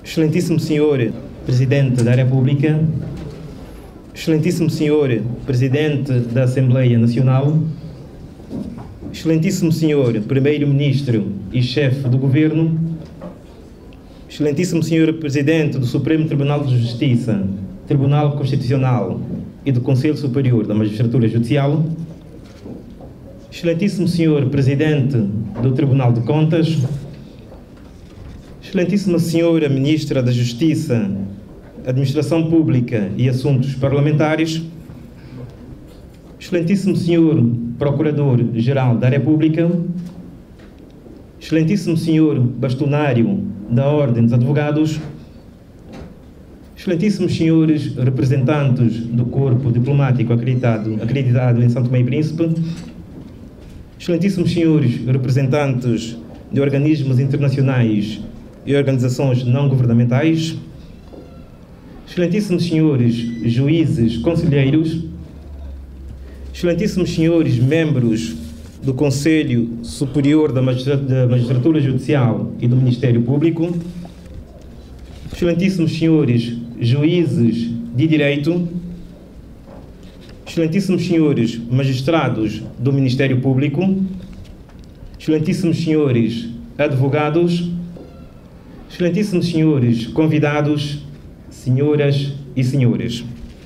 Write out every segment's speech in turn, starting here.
Excelentíssimo Senhor Presidente da República, Excelentíssimo Senhor Presidente da Assembleia Nacional, Excelentíssimo Senhor Primeiro-Ministro e Chefe do Governo, Excelentíssimo Senhor Presidente do Supremo Tribunal de Justiça, Tribunal Constitucional e do Conselho Superior da Magistratura Judicial, Excelentíssimo Senhor Presidente do Tribunal de Contas, Excelentíssima Senhora Ministra da Justiça, Administração Pública e Assuntos Parlamentares, Excelentíssimo Senhor Procurador-Geral da República, Excelentíssimo Senhor Bastonário da Ordem dos Advogados, Excelentíssimos Senhores Representantes do Corpo Diplomático acreditado em São Tomé e Príncipe, Excelentíssimos Senhores Representantes de organismos internacionais e organizações não governamentais, Excelentíssimos Senhores Juízes Conselheiros, Excelentíssimos Senhores Membros do Conselho Superior da Magistratura Judicial e do Ministério Público, Excelentíssimos Senhores Juízes de Direito, Excelentíssimos Senhores Magistrados do Ministério Público, Excelentíssimos Senhores Advogados, Excelentíssimos Senhores Convidados, Senhoras e Senhores.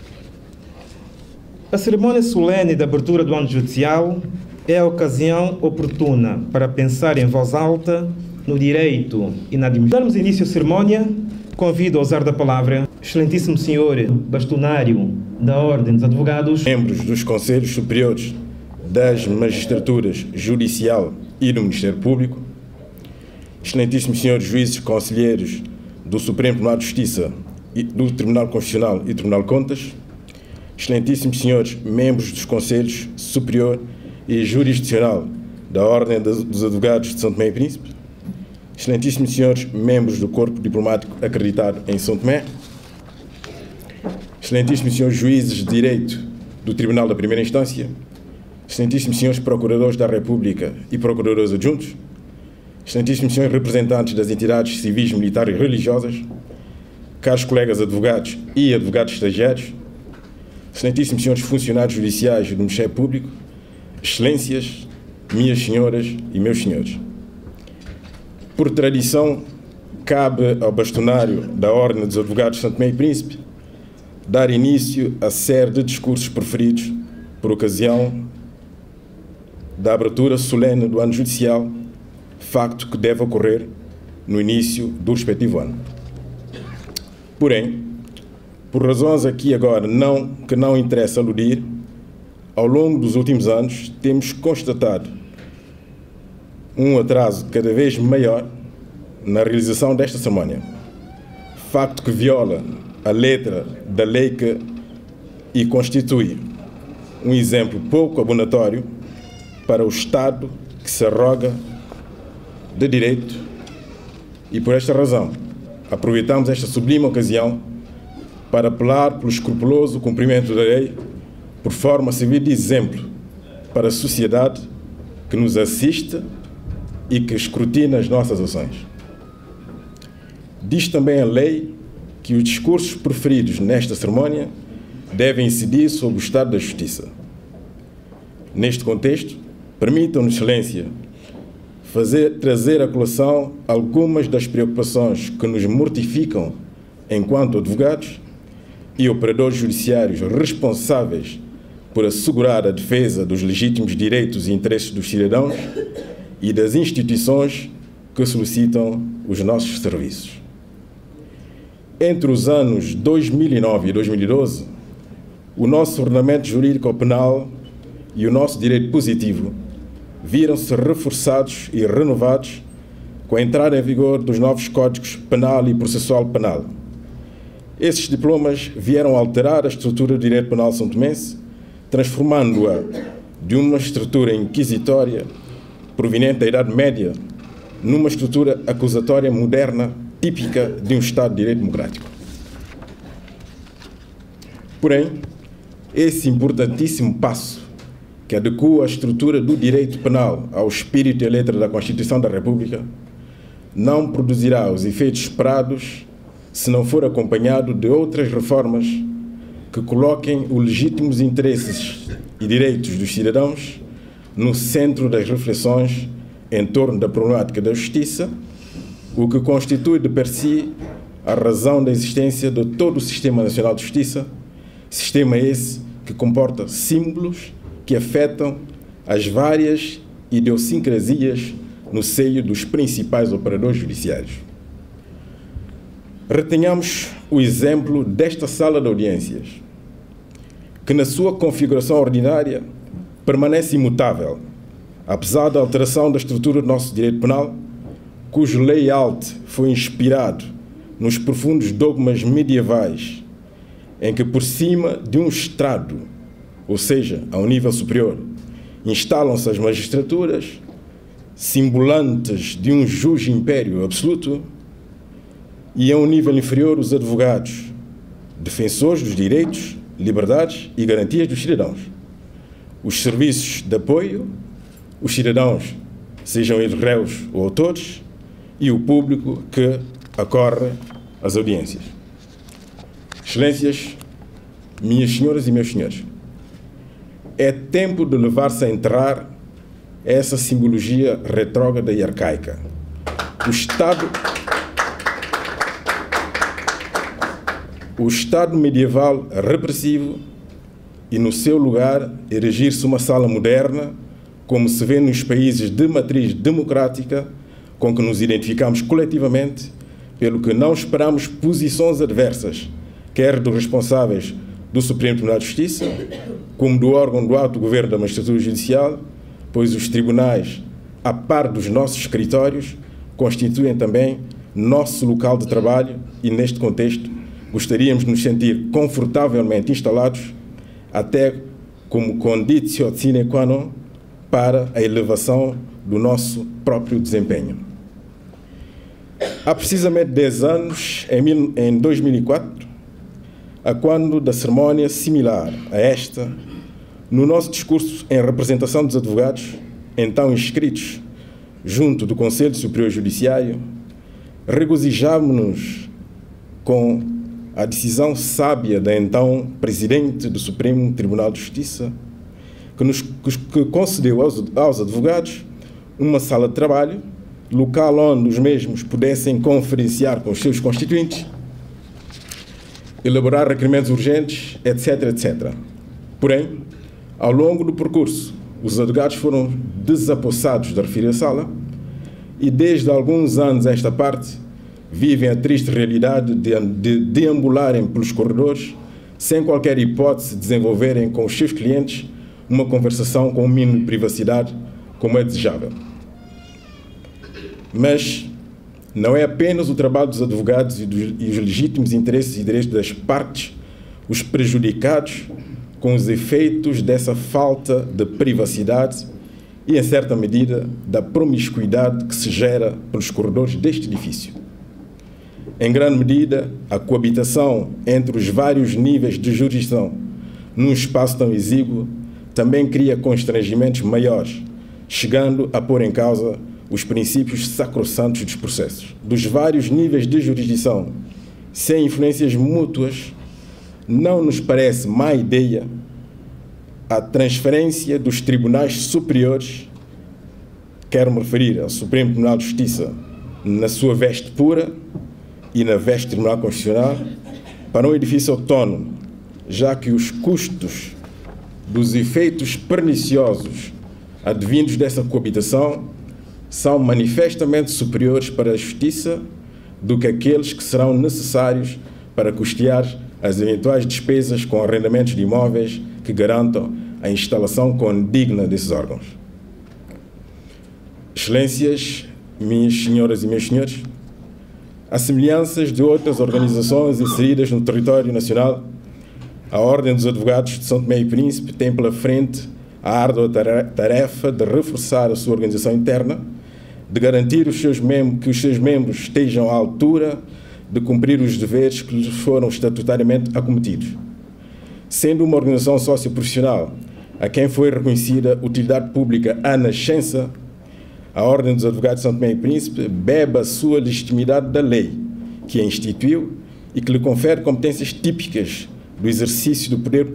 A cerimônia solene de abertura do ano judicial é a ocasião oportuna para pensar em voz alta no direito e na administração. Darmos início à cerimônia, convido a usar da palavra Excelentíssimo Senhor Bastonário da Ordem dos Advogados, membros dos Conselhos Superiores das Magistraturas Judicial e do Ministério Público, Excelentíssimos Senhores Juízes Conselheiros do Supremo Tribunal de Justiça e do Tribunal Constitucional e Tribunal de Contas, Excelentíssimos Senhores Membros dos Conselhos Superior e Jurisdicional da Ordem dos Advogados de São Tomé e Príncipe, Excelentíssimos Senhores Membros do Corpo Diplomático acreditado em São Tomé, Excelentíssimos Senhores Juízes de Direito do Tribunal da Primeira Instância, Excelentíssimos Senhores Procuradores da República e Procuradores Adjuntos, Excelentíssimos Senhores Representantes das entidades civis, militares e religiosas, caros colegas advogados e advogados estagiários, Excelentíssimos Senhores Funcionários Judiciais do Ministério Público, Excelências, minhas senhoras e meus senhores. Por tradição, cabe ao bastonário da Ordem dos Advogados de São Tomé e Príncipe dar início à série de discursos proferidos por ocasião da abertura solene do ano judicial, facto que deve ocorrer no início do respectivo ano. Porém, por razões aqui agora que não interessa aludir, ao longo dos últimos anos temos constatado um atraso cada vez maior na realização desta cerimónia, facto que viola a letra da lei e constitui um exemplo pouco abonatório para o Estado que se arroga de direito e, por esta razão, aproveitamos esta sublime ocasião para apelar pelo escrupuloso cumprimento da lei, por forma a servir de exemplo para a sociedade que nos assiste e que escrutina as nossas ações. Diz também a lei que os discursos proferidos nesta cerimónia devem incidir sobre o estado da justiça. Neste contexto, permitam-nos, Excelência, trazer à colação algumas das preocupações que nos mortificam enquanto advogados e operadores judiciários responsáveis por assegurar a defesa dos legítimos direitos e interesses dos cidadãos e das instituições que solicitam os nossos serviços. Entre os anos 2009 e 2012, o nosso ordenamento jurídico penal e o nosso direito positivo viram-se reforçados e renovados com a entrada em vigor dos novos Códigos Penal e Processual Penal. Esses diplomas vieram alterar a estrutura do direito penal são-tomense, transformando-a de uma estrutura inquisitória proveniente da Idade Média numa estrutura acusatória moderna típica de um Estado de Direito democrático. Porém, esse importantíssimo passo que adequa a estrutura do direito penal ao espírito e à letra da Constituição da República não produzirá os efeitos esperados se não for acompanhado de outras reformas que coloquem os legítimos interesses e direitos dos cidadãos no centro das reflexões em torno da problemática da justiça, o que constitui de per si a razão da existência de todo o Sistema Nacional de Justiça, sistema esse que comporta símbolos que afetam as várias idiosincrasias no seio dos principais operadores judiciários. Retenhamos o exemplo desta sala de audiências, que na sua configuração ordinária permanece imutável, apesar da alteração da estrutura do nosso direito penal, cujo layout foi inspirado nos profundos dogmas medievais, em que por cima de um estrado, ou seja, a um nível superior, instalam-se as magistraturas, simbolantes de um jus império absoluto, e a um nível inferior os advogados, defensores dos direitos, liberdades e garantias dos cidadãos, os serviços de apoio, os cidadãos, sejam eles réus ou autores, e o público que acorre às audiências. Excelências, minhas senhoras e meus senhores, é tempo de levar-se a enterrar essa simbologia retrógrada e arcaica. O Estado medieval repressivo e, no seu lugar, erigir-se uma sala moderna, como se vê nos países de matriz democrática com que nos identificamos coletivamente, pelo que não esperamos posições adversas, quer dos responsáveis do Supremo Tribunal de Justiça, como do órgão do autogoverno da magistratura judicial, pois os tribunais, a par dos nossos escritórios, constituem também nosso local de trabalho e, neste contexto, gostaríamos de nos sentir confortavelmente instalados, até como conditio sine qua non para a elevação do nosso próprio desempenho. Há precisamente 10 anos, em 2004, a quando da cerimónia similar a esta, no nosso discurso em representação dos advogados, então inscritos junto do Conselho Superior Judiciário, regozijámos-nos com a decisão sábia da então Presidente do Supremo Tribunal de Justiça, que concedeu aos advogados uma sala de trabalho, local onde os mesmos pudessem conferenciar com os seus constituintes, elaborar requerimentos urgentes, etc., etc. Porém, ao longo do percurso, os advogados foram desapossados da referida sala e, desde alguns anos a esta parte, vivem a triste realidade de deambularem pelos corredores sem qualquer hipótese de desenvolverem com os seus clientes uma conversação com o mínimo de privacidade, como é desejável. Mas não é apenas o trabalho dos advogados e os legítimos interesses e direitos das partes os prejudicados com os efeitos dessa falta de privacidade e, em certa medida, da promiscuidade que se gera pelos corredores deste edifício. Em grande medida, a coabitação entre os vários níveis de jurisdição num espaço tão exíguo também cria constrangimentos maiores, chegando a pôr em causa os princípios sacrossantos dos processos. Dos vários níveis de jurisdição, sem influências mútuas, não nos parece má ideia a transferência dos tribunais superiores, quero-me referir ao Supremo Tribunal de Justiça na sua veste pura e na veste Tribunal Constitucional, para um edifício autónomo, já que os custos dos efeitos perniciosos advindos dessa coabitação são manifestamente superiores para a Justiça do que aqueles que serão necessários para custear as eventuais despesas com arrendamentos de imóveis que garantam a instalação condigna desses órgãos. Excelências, minhas senhoras e meus senhores, a semelhanças de outras organizações inseridas no território nacional, a Ordem dos Advogados de São Tomé e Príncipe tem pela frente a árdua tarefa de reforçar a sua organização interna, de garantir que os seus membros estejam à altura de cumprir os deveres que lhes foram estatutariamente acometidos. Sendo uma organização socioprofissional a quem foi reconhecida utilidade pública à nascença, a Ordem dos Advogados de São Tomé e Príncipe bebe a sua legitimidade da lei, que a instituiu e que lhe confere competências típicas do exercício do poder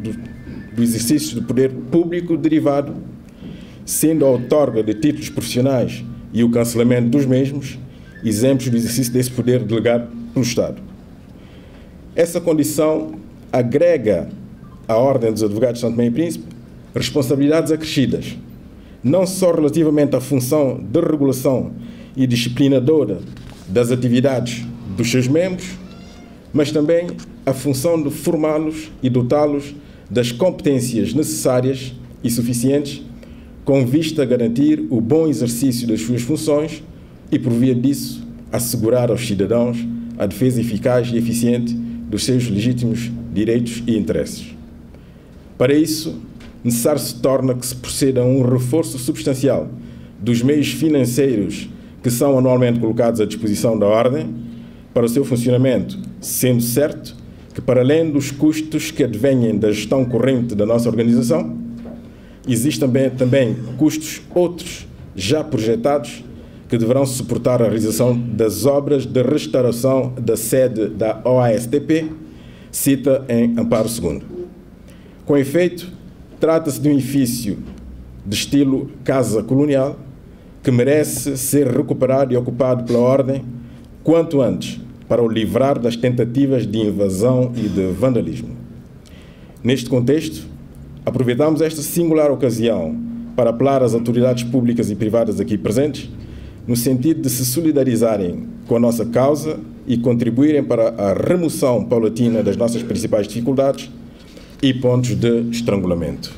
público derivado, sendo a outorga de títulos profissionais e o cancelamento dos mesmos exemplos do exercício desse poder delegado pelo Estado. Essa condição agrega à Ordem dos Advogados de São Tomé e Príncipe responsabilidades acrescidas, não só relativamente à função de regulação e disciplinadora das atividades dos seus membros, mas também a função de formá-los e dotá-los das competências necessárias e suficientes com vista a garantir o bom exercício das suas funções e, por via disso, assegurar aos cidadãos a defesa eficaz e eficiente dos seus legítimos direitos e interesses. Para isso, necessário se torna que se proceda a um reforço substancial dos meios financeiros que são anualmente colocados à disposição da Ordem para o seu funcionamento, sendo certo que, para além dos custos que advêm da gestão corrente da nossa organização, existem também custos outros já projetados que deverão suportar a realização das obras de restauração da sede da OASTP, cita em Amparo II. Com efeito, trata-se de um edifício de estilo casa colonial que merece ser recuperado e ocupado pela Ordem quanto antes, para o livrar das tentativas de invasão e de vandalismo. Neste contexto, aproveitamos esta singular ocasião para apelar às autoridades públicas e privadas aqui presentes, no sentido de se solidarizarem com a nossa causa e contribuírem para a remoção paulatina das nossas principais dificuldades e pontos de estrangulamento.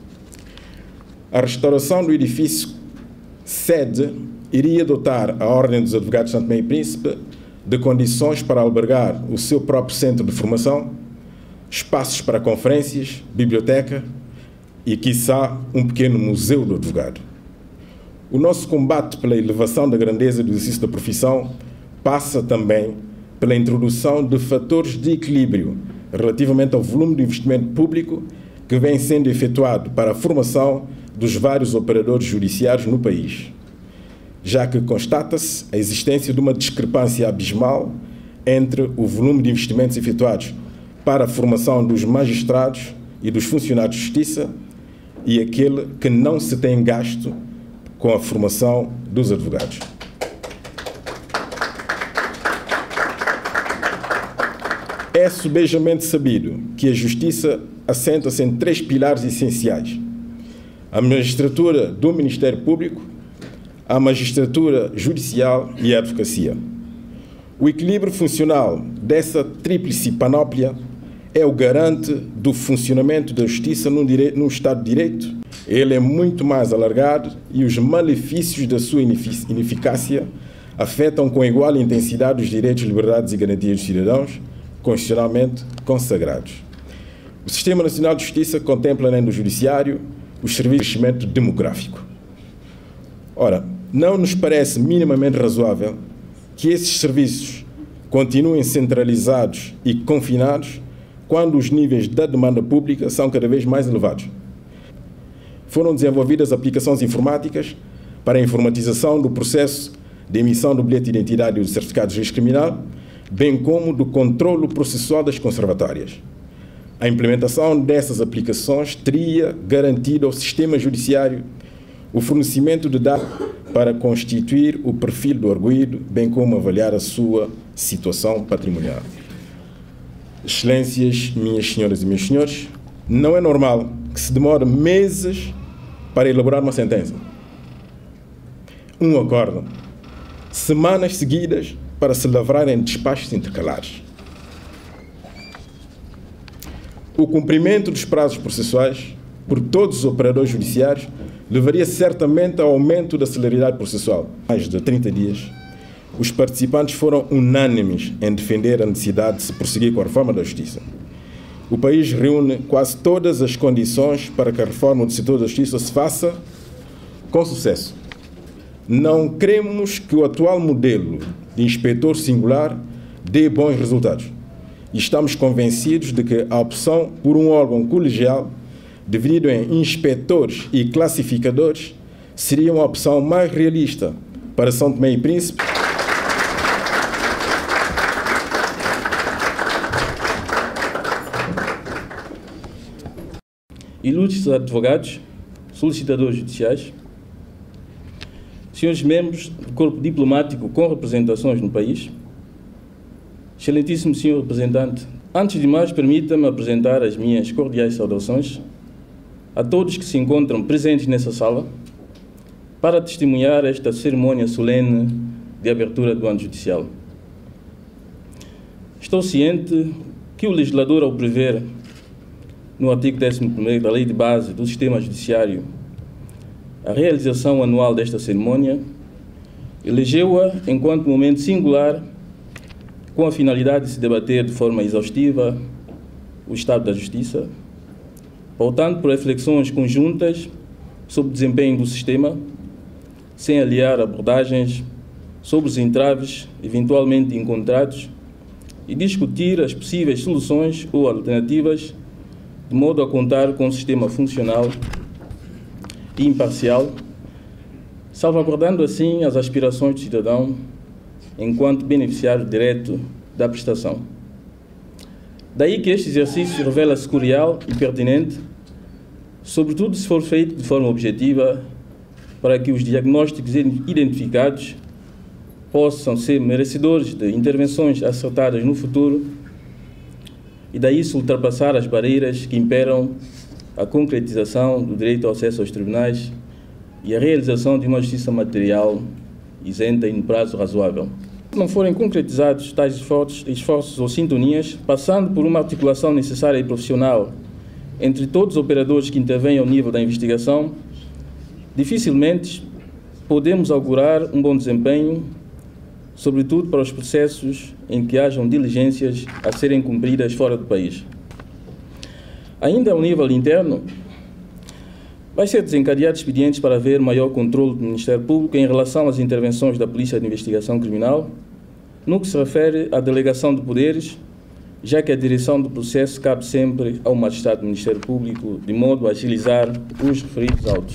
A restauração do edifício sede iria dotar a Ordem dos Advogados de São Tomé e Príncipe de condições para albergar o seu próprio centro de formação, espaços para conferências, biblioteca e, quiçá, um pequeno museu do advogado. O nosso combate pela elevação da grandeza do exercício da profissão passa também pela introdução de fatores de equilíbrio relativamente ao volume de investimento público que vem sendo efetuado para a formação dos vários operadores judiciários no país, já que constata-se a existência de uma discrepância abismal entre o volume de investimentos efetuados para a formação dos magistrados e dos funcionários de justiça e aquele que não se tem gasto com a formação dos advogados. É subejamente sabido que a Justiça assenta-se em 3 pilares essenciais: a magistratura do Ministério Público, a magistratura judicial e a advocacia. O equilíbrio funcional dessa tríplice panóplia é o garante do funcionamento da justiça num Estado de Direito. Ele é muito mais alargado e os malefícios da sua ineficácia afetam com igual intensidade os direitos, liberdades e garantias dos cidadãos, constitucionalmente consagrados. O Sistema Nacional de Justiça contempla, além do Judiciário, os serviços de crescimento demográfico. Ora, não nos parece minimamente razoável que esses serviços continuem centralizados e confinados quando os níveis da demanda pública são cada vez mais elevados. Foram desenvolvidas aplicações informáticas para a informatização do processo de emissão do bilhete de identidade e do certificado de registro criminal, bem como do controlo processual das conservatórias. A implementação dessas aplicações teria garantido ao sistema judiciário o fornecimento de dados para constituir o perfil do arguido, bem como avaliar a sua situação patrimonial. Excelências, minhas senhoras e meus senhores, não é normal que se demore meses para elaborar uma sentença, um acórdão, semanas seguidas para se lavrarem despachos intercalares. O cumprimento dos prazos processuais por todos os operadores judiciários levaria certamente ao aumento da celeridade processual. Mais de 30 dias, os participantes foram unânimes em defender a necessidade de se prosseguir com a reforma da justiça. O país reúne quase todas as condições para que a reforma do setor da justiça se faça com sucesso. Não cremos que o atual modelo de inspetor singular dê bons resultados e estamos convencidos de que a opção por um órgão colegial, dividido em inspetores e classificadores, seria uma opção mais realista para São Tomé e Príncipe ilustres advogados, solicitadores judiciais, senhores membros do corpo diplomático com representações no país, excelentíssimo senhor representante, antes de mais, permita-me apresentar as minhas cordiais saudações a todos que se encontram presentes nessa sala para testemunhar esta cerimônia solene de abertura do ano judicial. Estou ciente que o legislador, ao prever no artigo 11º da Lei de Base do Sistema Judiciário a realização anual desta cerimônia, elegeu-a enquanto momento singular com a finalidade de se debater de forma exaustiva o estado da justiça, pautando por reflexões conjuntas sobre o desempenho do sistema, sem aliar abordagens sobre os entraves eventualmente encontrados e discutir as possíveis soluções ou alternativas de modo a contar com um sistema funcional e imparcial, salvaguardando assim as aspirações do cidadão enquanto beneficiário direto da prestação. Daí que este exercício revela-se curial e pertinente, sobretudo se for feito de forma objetiva, para que os diagnósticos identificados possam ser merecedores de intervenções acertadas no futuro e daí se ultrapassar as barreiras que imperam a concretização do direito ao acesso aos tribunais e a realização de uma justiça material isenta e no prazo razoável. Se não forem concretizados tais esforços ou sintonias, passando por uma articulação necessária e profissional entre todos os operadores que intervêm ao nível da investigação, dificilmente podemos augurar um bom desempenho, sobretudo para os processos em que hajam diligências a serem cumpridas fora do país. Ainda ao nível interno, vai ser desencadeado expedientes para haver maior controle do Ministério Público em relação às intervenções da Polícia de Investigação Criminal, no que se refere à delegação de poderes, já que a direção do processo cabe sempre ao magistrado do Ministério Público, de modo a agilizar os referidos autos.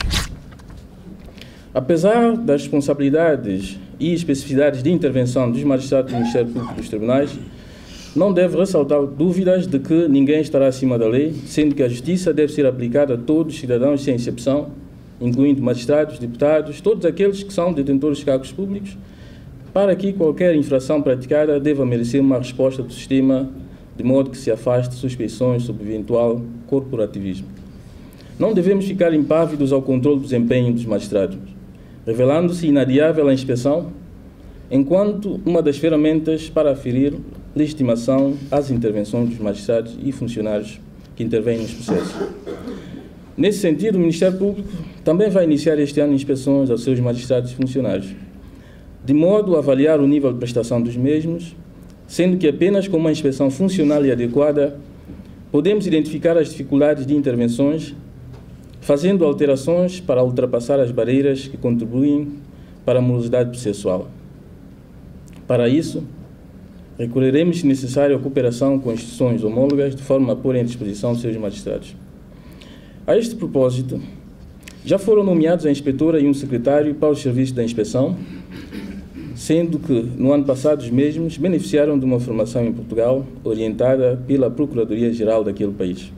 Apesar das responsabilidades e especificidades de intervenção dos magistrados do Ministério Público dos tribunais, não deve ressaltar dúvidas de que ninguém estará acima da lei, sendo que a justiça deve ser aplicada a todos os cidadãos sem exceção, incluindo magistrados, deputados, todos aqueles que são detentores de cargos públicos, para que qualquer infração praticada deva merecer uma resposta do sistema, de modo que se afaste suspeições sobre eventual corporativismo. Não devemos ficar impávidos ao controle do desempenho dos magistrados, revelando-se inadiável a inspeção, enquanto uma das ferramentas para aferir legitimação às intervenções dos magistrados e funcionários que intervêm nos processos. Nesse sentido, o Ministério Público também vai iniciar este ano inspeções aos seus magistrados e funcionários, de modo a avaliar o nível de prestação dos mesmos, sendo que apenas com uma inspeção funcional e adequada podemos identificar as dificuldades de intervenções, fazendo alterações para ultrapassar as barreiras que contribuem para a morosidade processual. Para isso, recorreremos, se necessário, à cooperação com instituições homólogas, de forma a pôr em disposição seus magistrados. A este propósito, já foram nomeados a inspetora e um secretário para os serviços da inspeção, sendo que, no ano passado, os mesmos beneficiaram de uma formação em Portugal, orientada pela Procuradoria-Geral daquele país.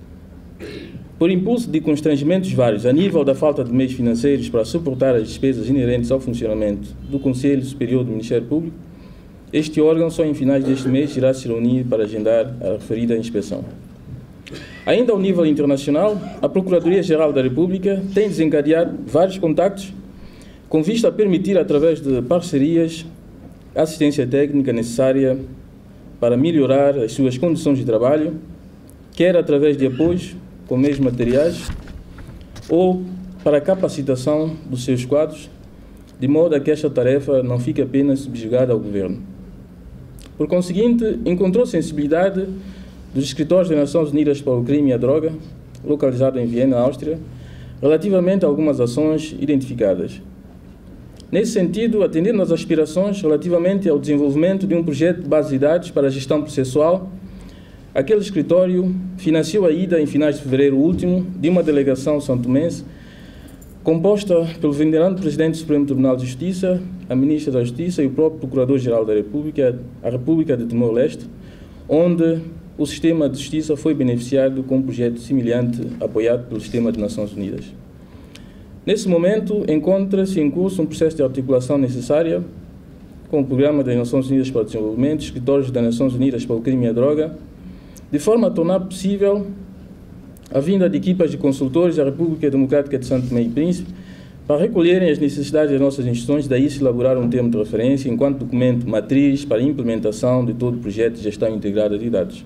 Por impulso de constrangimentos vários, a nível da falta de meios financeiros para suportar as despesas inerentes ao funcionamento do Conselho Superior do Ministério Público, este órgão, só em finais deste mês, irá se reunir para agendar a referida inspeção. Ainda ao nível internacional, a Procuradoria-Geral da República tem desencadeado vários contactos com vista a permitir, através de parcerias, a assistência técnica necessária para melhorar as suas condições de trabalho, quer através de apoios com meios materiais ou para a capacitação dos seus quadros, de modo a que esta tarefa não fique apenas subjugada ao Governo. Por conseguinte, encontrou sensibilidade dos escritórios das Nações Unidas para o Crime e a Droga, localizado em Viena, Áustria, relativamente a algumas ações identificadas. Nesse sentido, atendendo às aspirações relativamente ao desenvolvimento de um projeto de base de dados para a gestão processual, aquele escritório financiou a ida, em finais de fevereiro último, de uma delegação santomense, composta pelo venerando Presidente do Supremo Tribunal de Justiça, a Ministra da Justiça e o próprio Procurador-Geral da República, a República de Timor-Leste, onde o sistema de justiça foi beneficiado com um projeto semelhante apoiado pelo sistema das Nações Unidas. Nesse momento, encontra-se em curso um processo de articulação necessária com o Programa das Nações Unidas para o Desenvolvimento, escritórios das Nações Unidas para o Crime e a Droga, de forma a tornar possível a vinda de equipas de consultores da República Democrática de Santo Tomé e Príncipe para recolherem as necessidades das nossas instituições, daí se elaborar um termo de referência enquanto documento matriz para a implementação de todo o projeto de gestão integrada de dados.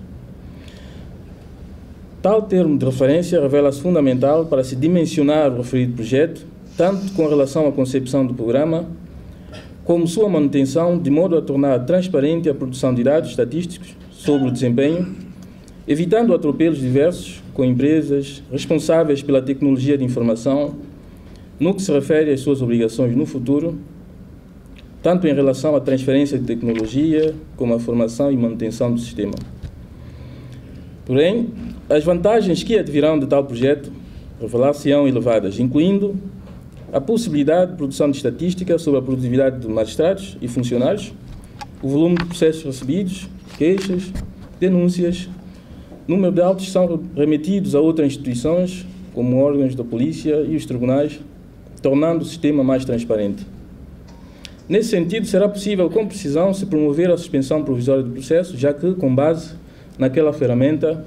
Tal termo de referência revela-se fundamental para se dimensionar o referido projeto, tanto com relação à concepção do programa, como sua manutenção, de modo a tornar transparente a produção de dados estatísticos sobre o desempenho, evitando atropelos diversos com empresas responsáveis pela tecnologia de informação, no que se refere às suas obrigações no futuro, tanto em relação à transferência de tecnologia, como à formação e manutenção do sistema. Porém, as vantagens que advirão de tal projeto revelar-se-ão elevadas, incluindo a possibilidade de produção de estatística sobre a produtividade de magistrados e funcionários, o volume de processos recebidos, queixas, denúncias, número de autos que são remetidos a outras instituições, como órgãos da polícia e os tribunais, tornando o sistema mais transparente. Nesse sentido, será possível, com precisão, se promover a suspensão provisória do processo, já que, com base naquela ferramenta,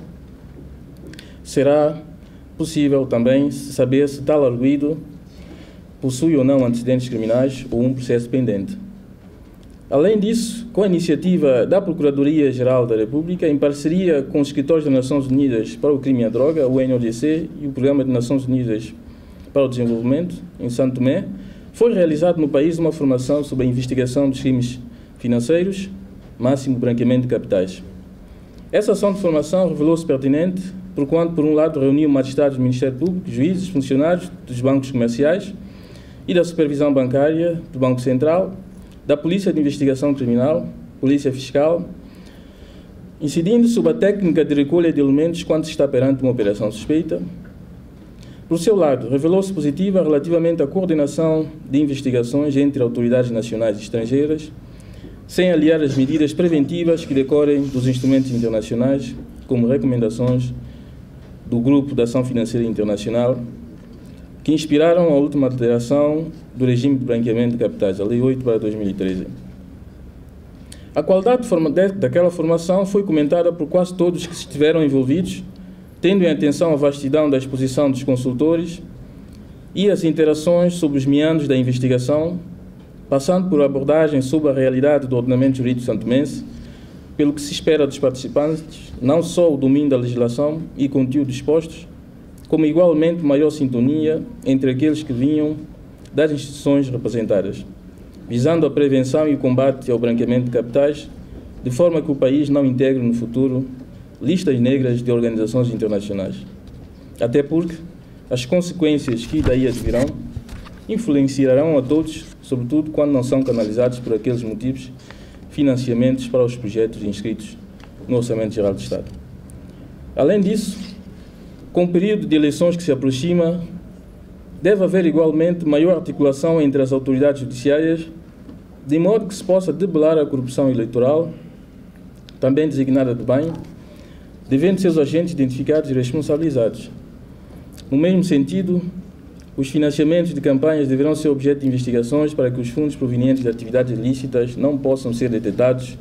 será possível também saber se tal arguido possui ou não antecedentes criminais ou um processo pendente. Além disso, com a iniciativa da Procuradoria-Geral da República, em parceria com os escritórios das Nações Unidas para o Crime e a Droga, o UNODC, e o Programa das Nações Unidas para o Desenvolvimento, em Santo Tomé, foi realizada no país uma formação sobre a investigação dos crimes financeiros, máximo branqueamento de capitais. Essa ação de formação revelou-se pertinente, porquanto, por um lado, reuniu magistrados do Ministério Público, juízes, funcionários dos bancos comerciais e da supervisão bancária do Banco Central, da Polícia de Investigação Criminal, Polícia Fiscal, incidindo sobre a técnica de recolha de elementos quando se está perante uma operação suspeita. Por seu lado, revelou-se positiva relativamente à coordenação de investigações entre autoridades nacionais e estrangeiras, sem aliar as medidas preventivas que decorrem dos instrumentos internacionais, como recomendações do Grupo de Ação Financeira Internacional, que inspiraram a última alteração do regime de branqueamento de capitais, a Lei 8/2013. A qualidade daquela formação foi comentada por quase todos que estiveram envolvidos, tendo em atenção a vastidão da exposição dos consultores e as interações sobre os meandros da investigação, passando por abordagem sobre a realidade do ordenamento jurídico santomense, pelo que se espera dos participantes, não só o domínio da legislação e conteúdos expostos, como igualmente maior sintonia entre aqueles que vinham das instituições representadas, visando a prevenção e o combate ao branqueamento de capitais, de forma que o país não integre no futuro listas negras de organizações internacionais. Até porque as consequências que daí advirão influenciarão a todos, sobretudo quando não são canalizados por aqueles motivos financiamentos para os projetos inscritos no Orçamento Geral do Estado. Além disso, com o período de eleições que se aproxima, deve haver igualmente maior articulação entre as autoridades judiciárias, de modo que se possa debelar a corrupção eleitoral, também designada de bem, devendo seus agentes identificados e responsabilizados. No mesmo sentido, os financiamentos de campanhas deverão ser objeto de investigações para que os fundos provenientes de atividades ilícitas não possam ser detectados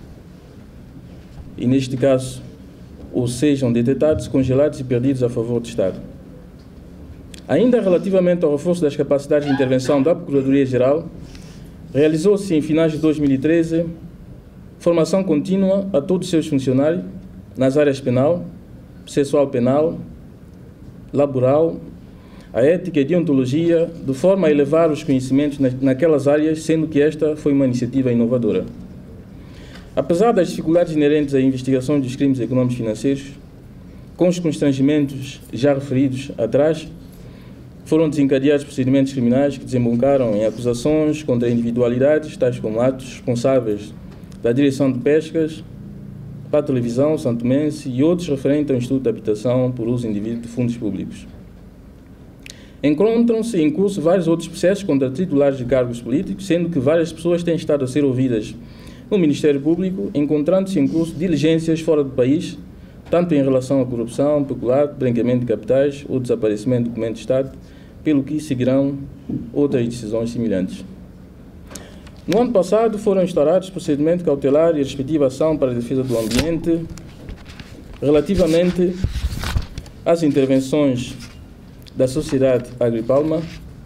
e, neste caso, ou sejam detectados, congelados e perdidos a favor do Estado. Ainda relativamente ao reforço das capacidades de intervenção da Procuradoria-Geral, realizou-se em finais de 2013 formação contínua a todos os seus funcionários nas áreas penal, processual penal, laboral, a ética e deontologia, de forma a elevar os conhecimentos naquelas áreas, sendo que esta foi uma iniciativa inovadora. Apesar das dificuldades inerentes à investigação dos crimes econômicos e financeiros, com os constrangimentos já referidos atrás, foram desencadeados procedimentos criminais que desembocaram em acusações contra individualidades, tais como atos responsáveis da Direção de Pescas, para a televisão santomense e outros referentes ao Instituto de Habitação por uso indevido de fundos públicos. Encontram-se em curso vários outros processos contra titulares de cargos políticos, sendo que várias pessoas têm estado a ser ouvidas no Ministério Público, encontrando-se em curso diligências fora do país tanto em relação à corrupção, peculato, branqueamento de capitais ou desaparecimento de documentos de Estado, pelo que seguirão outras decisões semelhantes. No ano passado foram instaurados procedimento cautelar e respectiva ação para a defesa do ambiente relativamente às intervenções da Sociedade Agripalma,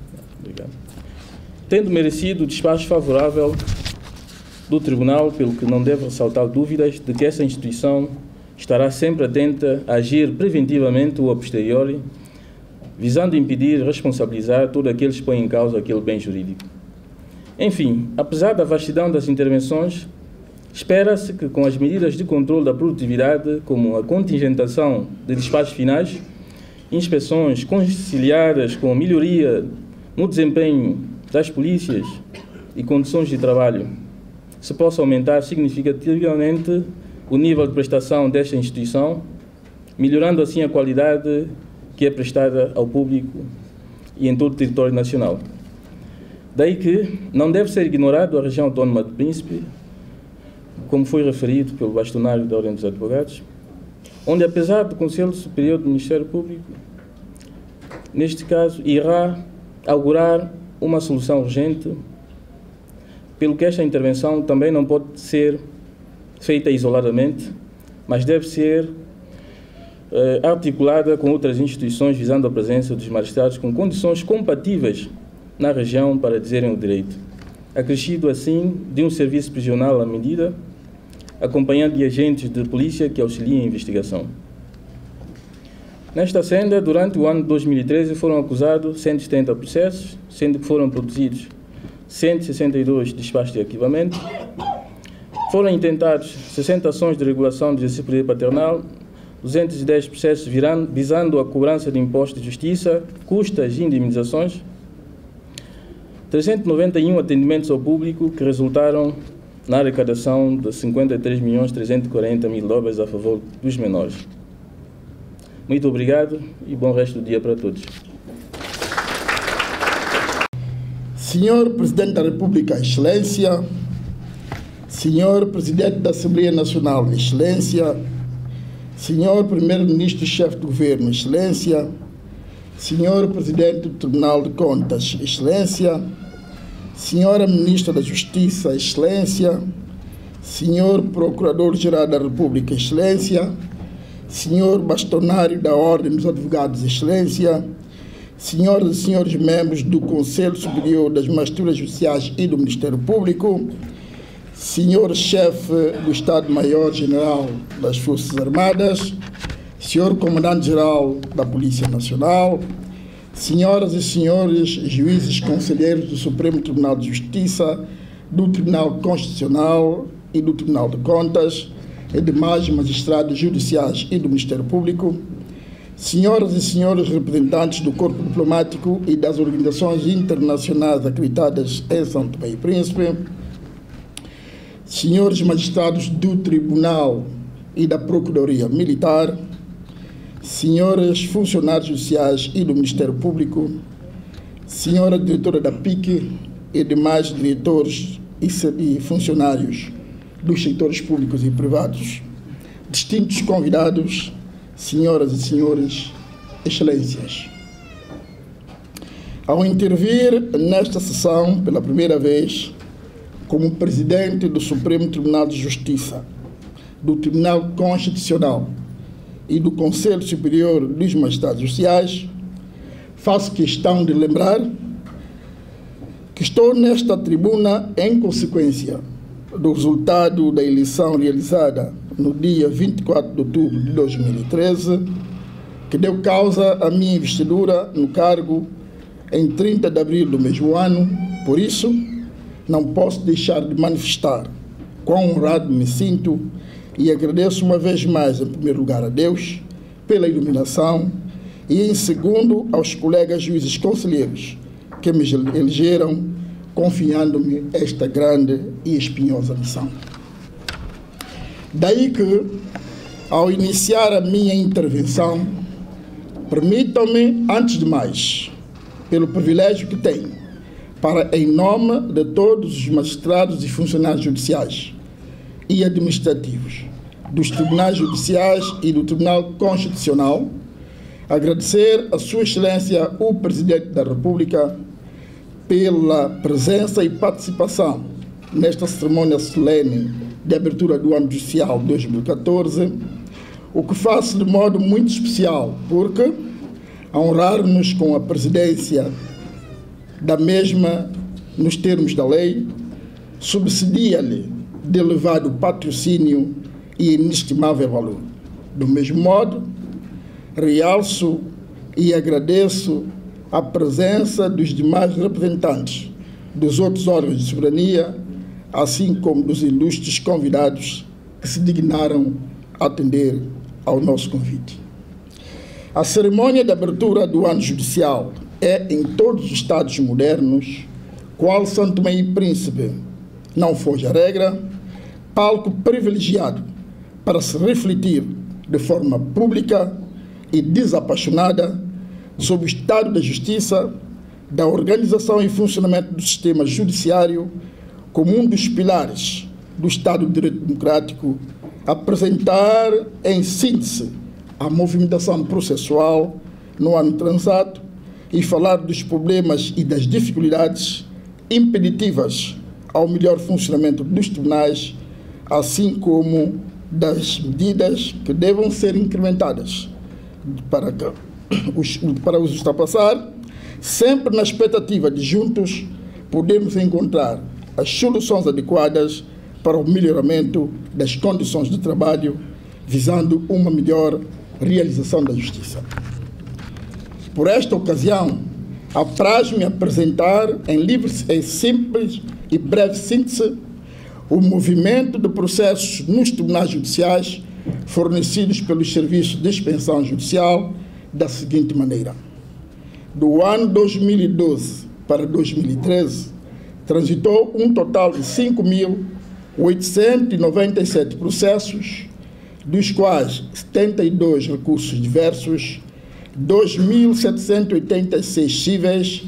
tendo merecido o despacho favorável do Tribunal, pelo que não deve ressaltar dúvidas de que essa instituição estará sempre atenta a agir preventivamente ou a posteriori, visando impedir e responsabilizar todos aqueles que põem em causa aquele bem jurídico. Enfim, apesar da vastidão das intervenções, espera-se que com as medidas de controle da produtividade, como a contingentação de despachos finais, inspeções conciliadas com melhoria no desempenho das polícias e condições de trabalho, se possa aumentar significativamente o nível de prestação desta instituição, melhorando assim a qualidade que é prestada ao público e em todo o território nacional. Daí que não deve ser ignorado a região autónoma do Príncipe, como foi referido pelo bastonário da Ordem dos Advogados, onde, apesar do Conselho Superior do Ministério Público, neste caso, irá augurar uma solução urgente, pelo que esta intervenção também não pode ser feita isoladamente, mas deve ser articulada com outras instituições, visando a presença dos magistrados com condições compatíveis na região para dizerem o direito, acrescido assim de um serviço prisional à medida, acompanhado de agentes de polícia que auxiliem a investigação. Nesta senda, durante o ano de 2013, foram acusados 170 processos, sendo que foram produzidos 162 despachos de arquivamento, foram intentados 60 ações de regulação do exercício do poder paternal, 210 processos visando a cobrança de impostos de justiça, custas e indemnizações, 391 atendimentos ao público que resultaram na arrecadação de 53.340.000 dólares a favor dos menores. Muito obrigado e bom resto do dia para todos. Senhor Presidente da República, Excelência, Senhor Presidente da Assembleia Nacional, Excelência, Senhor Primeiro-Ministro-Chefe do Governo, Excelência, Senhor Presidente do Tribunal de Contas, Excelência, Senhora Ministra da Justiça, Excelência, Senhor Procurador-Geral da República, Excelência, Senhor Bastonário da Ordem dos Advogados, Excelência, Senhoras e Senhores membros do Conselho Superior das Magistraturas Judiciais e do Ministério Público, Senhor Chefe do Estado-Maior-General das Forças Armadas, Senhor Comandante-Geral da Polícia Nacional, Senhoras e Senhores juízes conselheiros do Supremo Tribunal de Justiça, do Tribunal Constitucional e do Tribunal de Contas, e demais magistrados judiciais e do Ministério Público, senhoras e senhores representantes do Corpo Diplomático e das organizações internacionais acreditadas em São Tomé e Príncipe, senhores magistrados do Tribunal e da Procuradoria Militar, senhores funcionários judiciais e do Ministério Público, senhora diretora da PIC e demais diretores e funcionários dos setores públicos e privados, distintos convidados, senhoras e senhores, excelências. Ao intervir nesta sessão pela primeira vez, como presidente do Supremo Tribunal de Justiça, do Tribunal Constitucional e do Conselho Superior dos Magistrados Judiciais, faço questão de lembrar que estou nesta tribuna em consequência do resultado da eleição realizada no dia 24 de outubro de 2013, que deu causa à minha investidura no cargo em 30 de abril do mesmo ano. Por isso, não posso deixar de manifestar quão honrado me sinto e agradeço uma vez mais, em primeiro lugar, a Deus pela iluminação e, em segundo, aos colegas juízes conselheiros que me elegeram, confiando-me esta grande e espinhosa missão. Daí que, ao iniciar a minha intervenção, permitam-me, antes de mais, pelo privilégio que tenho, para, em nome de todos os magistrados e funcionários judiciais e administrativos, dos tribunais judiciais e do Tribunal Constitucional, agradecer a Sua Excelência, o Presidente da República, pela presença e participação nesta cerimônia solene de abertura do ano judicial 2014, o que faço de modo muito especial, porque, a honrar-nos com a presidência da mesma nos termos da lei, subsidia-lhe de elevado patrocínio e inestimável valor. Do mesmo modo, realço e agradeço a presença dos demais representantes dos outros órgãos de soberania, assim como dos ilustres convidados que se dignaram a atender ao nosso convite. A cerimônia de abertura do ano judicial é, em todos os Estados modernos, qual São Tomé e Príncipe não foge à regra, palco privilegiado para se refletir de forma pública e desapaixonada sobre o estado da justiça, da organização e funcionamento do sistema judiciário como um dos pilares do Estado de Direito Democrático, apresentar em síntese a movimentação processual no ano transato e falar dos problemas e das dificuldades impeditivas ao melhor funcionamento dos tribunais, assim como das medidas que devam ser incrementadas para os ultrapassar, sempre na expectativa de juntos podermos encontrar as soluções adequadas para o melhoramento das condições de trabalho, visando uma melhor realização da justiça. Por esta ocasião, apraz-me apresentar em simples e breve síntese o movimento de processos nos tribunais judiciais fornecidos pelos serviços de expensão judicial da seguinte maneira. Do ano 2012 para 2013, transitou um total de 5.897 processos, dos quais 72 recursos diversos, 2.786 cíveis,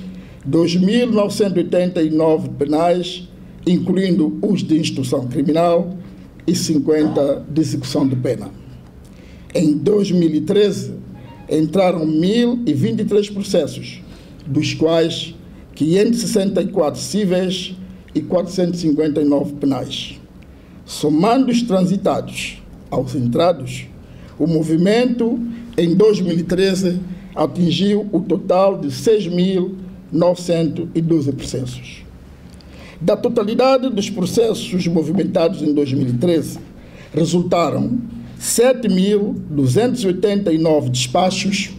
2.989 penais, incluindo os de instrução criminal, e 50 de execução de pena. Em 2013, entraram 1.023 processos, dos quais 564 cíveis e 459 penais. Somando os transitados aos entrados, o movimento, em 2013, atingiu o total de 6.912 processos. Da totalidade dos processos movimentados em 2013, resultaram 7.289 despachos,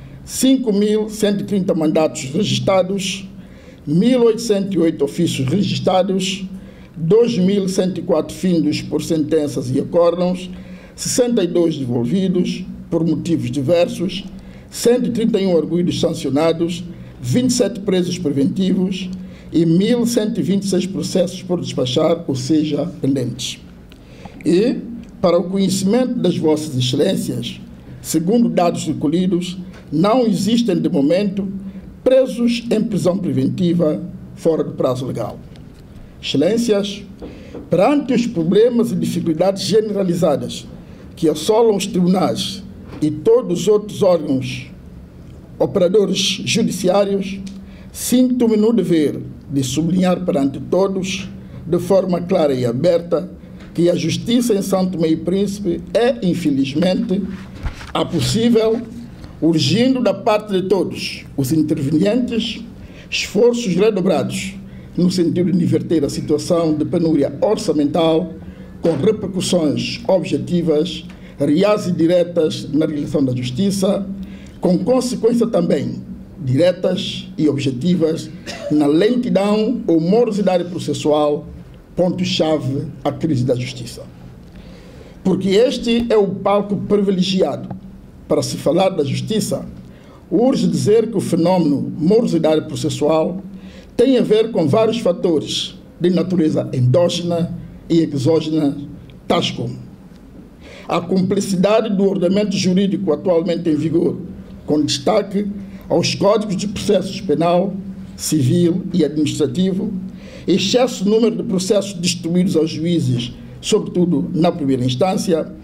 5.130 mandatos registrados, 1.808 ofícios registrados, 2.104 findos por sentenças e acórdãos, 62 devolvidos por motivos diversos, 131 arguidos sancionados, 27 presos preventivos e 1.126 processos por despachar, ou seja, pendentes. E, para o conhecimento das vossas excelências, segundo dados recolhidos, não existem, de momento, presos em prisão preventiva fora do prazo legal. Excelências, perante os problemas e dificuldades generalizadas que assolam os tribunais e todos os outros órgãos operadores judiciários, sinto-me no dever de sublinhar perante todos, de forma clara e aberta, que a justiça em São Tomé e Príncipe é, infelizmente, possível, urgindo da parte de todos os intervenientes esforços redobrados no sentido de inverter a situação de penúria orçamental com repercussões objetivas, reais e diretas na realização da justiça, com consequência também diretas e objetivas na lentidão ou morosidade processual, ponto-chave à crise da justiça. Porque este é o palco privilegiado para se falar da justiça, urge dizer que o fenômeno morosidade processual tem a ver com vários fatores de natureza endógena e exógena, tais como a complexidade do ordenamento jurídico atualmente em vigor, com destaque aos códigos de processos penal, civil e administrativo, excesso número de processos distribuídos aos juízes, sobretudo na primeira instância,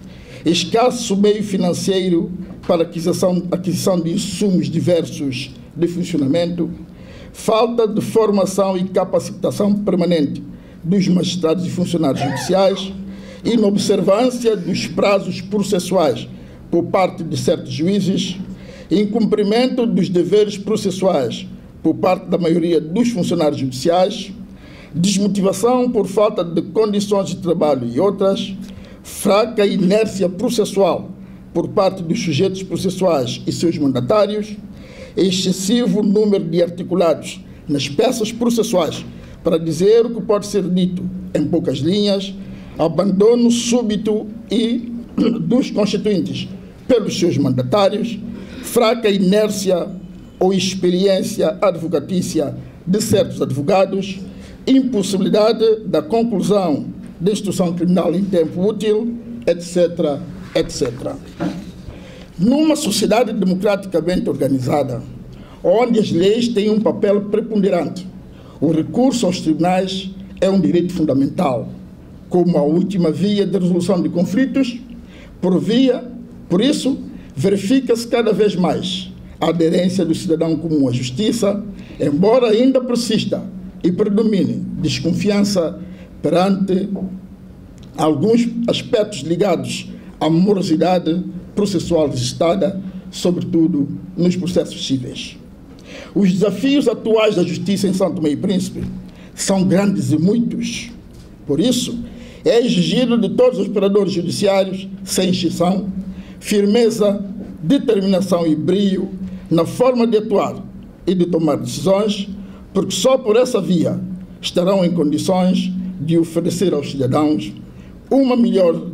escasso meio financeiro para aquisição de insumos diversos de funcionamento, falta de formação e capacitação permanente dos magistrados e funcionários judiciais, inobservância dos prazos processuais por parte de certos juízes, incumprimento dos deveres processuais por parte da maioria dos funcionários judiciais, desmotivação por falta de condições de trabalho e outras, fraca inércia processual por parte dos sujeitos processuais e seus mandatários, excessivo número de articulados nas peças processuais para dizer o que pode ser dito em poucas linhas, abandono súbito dos constituintes pelos seus mandatários, fraca inércia ou experiência advocatícia de certos advogados, impossibilidade da conclusão da instrução criminal em tempo útil, etc., etc. Numa sociedade democraticamente organizada, onde as leis têm um papel preponderante, o recurso aos tribunais é um direito fundamental, como a última via de resolução de conflitos. Por isso, verifica-se cada vez mais a aderência do cidadão comum à justiça, embora ainda persista e predomine desconfiança perante alguns aspectos ligados à morosidade processual registrada, sobretudo nos processos cíveis. Os desafios atuais da justiça em São Tomé e Príncipe são grandes e muitos. Por isso, é exigido de todos os operadores judiciários, sem exceção, firmeza, determinação e brio na forma de atuar e de tomar decisões, porque só por essa via estarão em condições de oferecer aos cidadãos uma melhor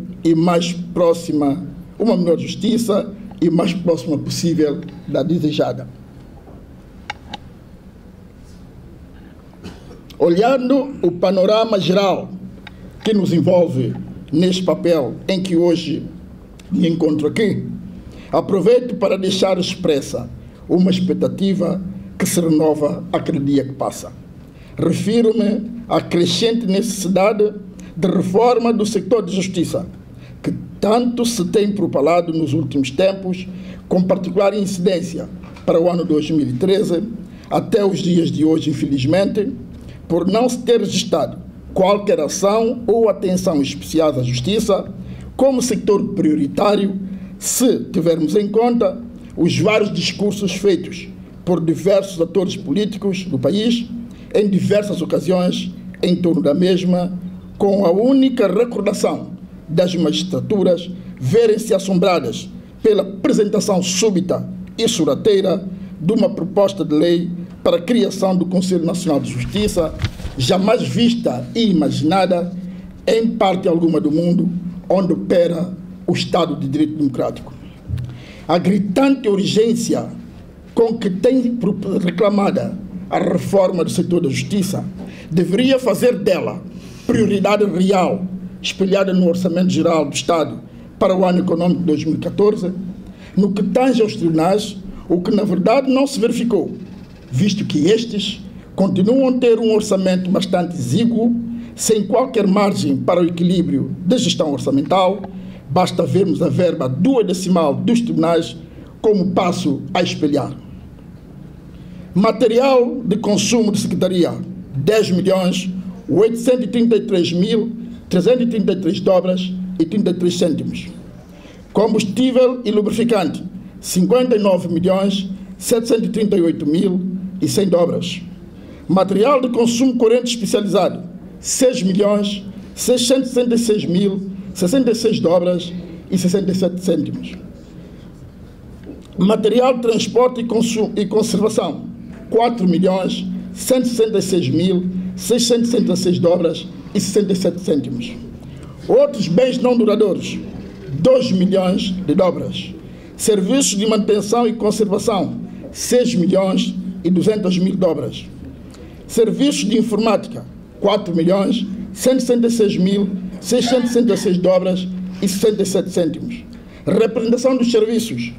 justiça e mais próxima possível da desejada. Olhando o panorama geral que nos envolve neste papel em que hoje me encontro aqui, aproveito para deixar expressa uma expectativa que se renova a cada dia que passa. Refiro-me à crescente necessidade de reforma do setor de justiça, que tanto se tem propalado nos últimos tempos, com particular incidência para o ano 2013, até os dias de hoje, infelizmente, por não se ter registrado qualquer ação ou atenção especial à justiça como setor prioritário, se tivermos em conta os vários discursos feitos por diversos atores políticos do país, em diversas ocasiões, em torno da mesma, com a única recordação das magistraturas verem-se assombradas pela apresentação súbita e sorrateira de uma proposta de lei para a criação do Conselho Nacional de Justiça, jamais vista e imaginada em parte alguma do mundo onde opera o Estado de Direito Democrático. A gritante urgência com que tem reclamada a reforma do setor da justiça deveria fazer dela prioridade real, espelhada no Orçamento Geral do Estado para o ano econômico de 2014, no que tange aos tribunais, o que na verdade não se verificou, visto que estes continuam a ter um orçamento bastante exíguo, sem qualquer margem para o equilíbrio da gestão orçamental. Basta vermos a verba duodecimal dos tribunais como passo a espelhar. Material de consumo de secretaria, 10.833.333 dobras e 33 cêntimos. Combustível e lubrificante, 59.738.100 dobras. Material de consumo corrente especializado, 6.666.066 dobras e 67 cêntimos. Material de transporte e conservação, 4.166.666 dobras e 67 cêntimos. Outros bens não duradouros, 2 milhões de dobras. Serviços de manutenção e conservação, 6.200.000 dobras. Serviços de informática, 4.166.666 dobras e 67 cêntimos. Representação dos serviços,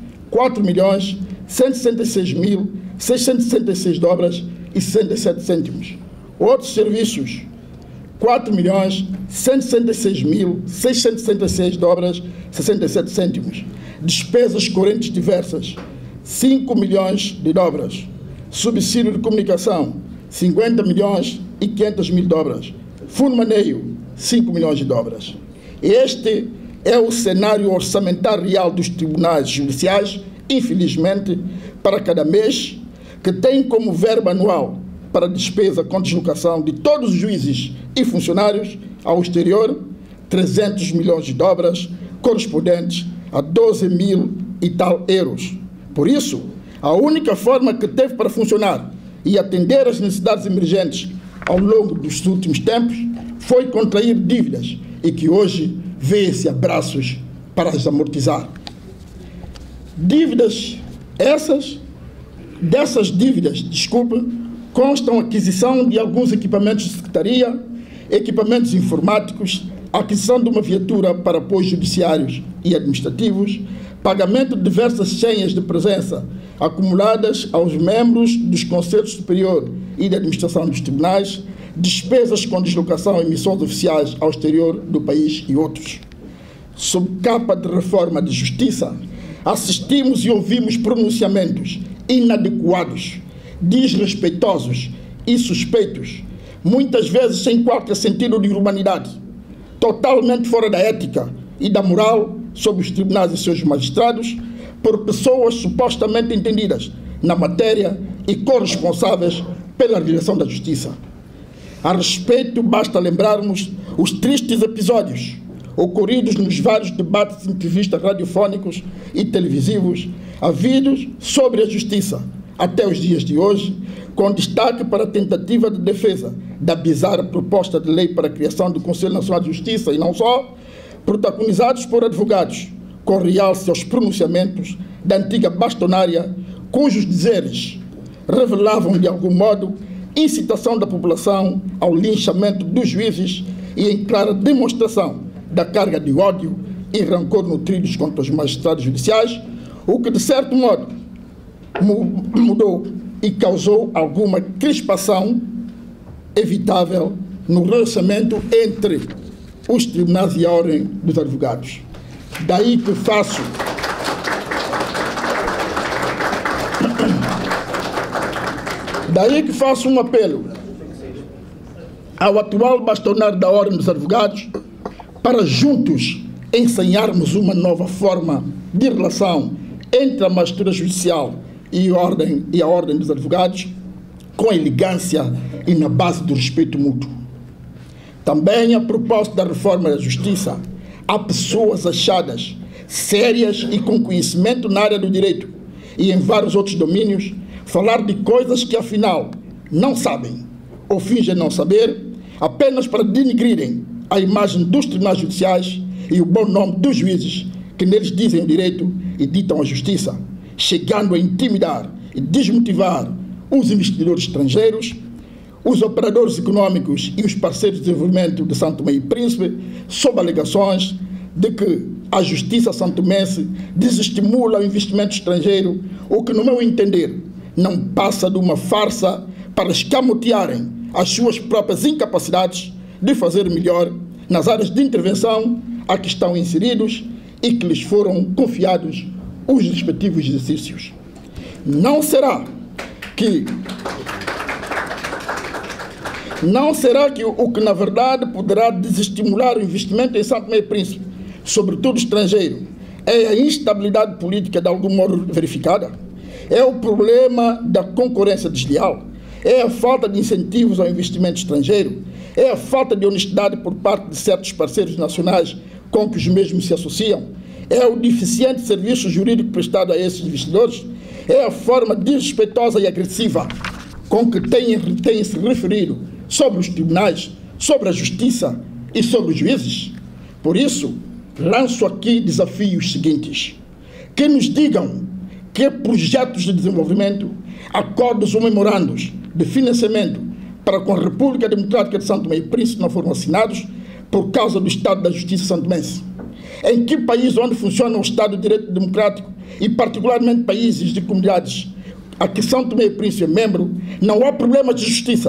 4.166.666 dobras e 67 cêntimos. Outros serviços, $4.166.666,67. Despesas correntes diversas, $5 milhões. Subsídio de comunicação, $50.500.000. Fundo maneio, $5 milhões. Este é o cenário orçamentário real dos tribunais judiciais, infelizmente, para cada mês, que tem como verba anual para despesa com deslocação de todos os juízes e funcionários ao exterior, $300 milhões, correspondentes a 12 mil e tal euros. Por isso, a única forma que teve para funcionar e atender às necessidades emergentes ao longo dos últimos tempos foi contrair dívidas e que hoje vê-se a braços para as amortizar. Dessas dívidas, constam a aquisição de alguns equipamentos de secretaria, equipamentos informáticos, aquisição de uma viatura para apoios judiciários e administrativos, pagamento de diversas senhas de presença acumuladas aos membros dos Conselhos Superior e de Administração dos Tribunais, despesas com deslocação e missões oficiais ao exterior do país e outros. Sob capa de reforma de justiça, assistimos e ouvimos pronunciamentos inadequados, desrespeitosos e suspeitos, muitas vezes sem qualquer sentido de humanidade, totalmente fora da ética e da moral sobre os tribunais e seus magistrados, por pessoas supostamente entendidas na matéria e corresponsáveis pela direção da justiça. A respeito, basta lembrarmos os tristes episódios ocorridos nos vários debates e entrevistas radiofónicos e televisivos havidos sobre a justiça até os dias de hoje, com destaque para a tentativa de defesa da bizarra proposta de lei para a criação do Conselho Nacional de Justiça e não só, protagonizados por advogados, com realce aos pronunciamentos da antiga bastonária, cujos dizeres revelavam, de algum modo, incitação da população ao linchamento dos juízes e em clara demonstração da carga de ódio e rancor nutridos contra os magistrados judiciais, o que, de certo modo, mudou e causou alguma crispação evitável no relacionamento entre os tribunais e a ordem dos advogados. Daí que faço um apelo ao atual bastonário da ordem dos advogados para juntos ensaiarmos uma nova forma de relação entre a magistratura judicial e a ordem dos advogados, com elegância e na base do respeito mútuo. Também, a propósito da reforma da justiça, há pessoas achadas sérias e com conhecimento na área do direito e em vários outros domínios, falar de coisas que afinal não sabem ou fingem não saber, apenas para denigrirem a imagem dos tribunais judiciais e o bom nome dos juízes que neles dizem o direito e ditam a justiça, chegando a intimidar e desmotivar os investidores estrangeiros, os operadores econômicos e os parceiros de desenvolvimento de São Tomé e Príncipe, sob alegações de que a justiça santomense desestimula o investimento estrangeiro, o que, no meu entender, não passa de uma farsa para escamotearem as suas próprias incapacidades de fazer melhor nas áreas de intervenção a que estão inseridos e que lhes foram confiados os respectivos exercícios. Não será que o que na verdade poderá desestimular o investimento em São Tomé e Príncipe, sobretudo estrangeiro, é a instabilidade política de algum modo verificada? É o problema da concorrência desleal? É a falta de incentivos ao investimento estrangeiro? É a falta de honestidade por parte de certos parceiros nacionais com que os mesmos se associam? É o deficiente serviço jurídico prestado a esses investidores? É a forma desrespeitosa e agressiva com que têm se referido sobre os tribunais, sobre a justiça e sobre os juízes? Por isso, lanço aqui desafios seguintes. Que nos digam que projetos de desenvolvimento, acordos ou memorandos de financiamento para com a República Democrática de São Tomé e Príncipe não foram assinados por causa do Estado da Justiça santomense. Em que país onde funciona o Estado de Direito Democrático e particularmente países de comunidades a que São Tomé e Príncipe é membro, não há problemas de justiça,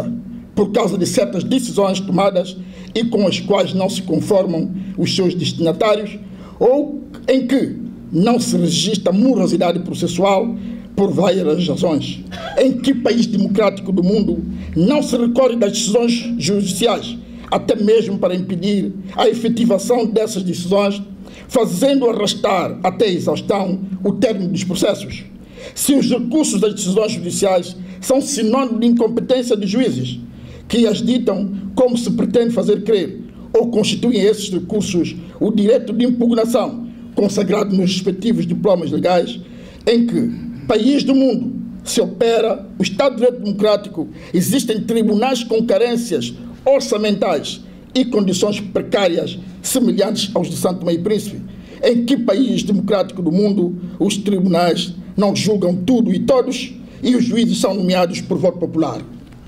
por causa de certas decisões tomadas e com as quais não se conformam os seus destinatários, ou em que não se registra morosidade processual por várias razões. Em que país democrático do mundo não se recorre das decisões judiciais, até mesmo para impedir a efetivação dessas decisões, fazendo arrastar até a exaustão o término dos processos? Se os recursos das decisões judiciais são sinônimo de incompetência de juízes, que as ditam como se pretende fazer crer, ou constituem esses recursos o direito de impugnação consagrado nos respectivos diplomas legais, em que país do mundo se opera o Estado de Direito Democrático, existem tribunais com carências orçamentais e condições precárias semelhantes aos de São Tomé e Príncipe? Em que país democrático do mundo os tribunais não julgam tudo e todos e os juízes são nomeados por voto popular?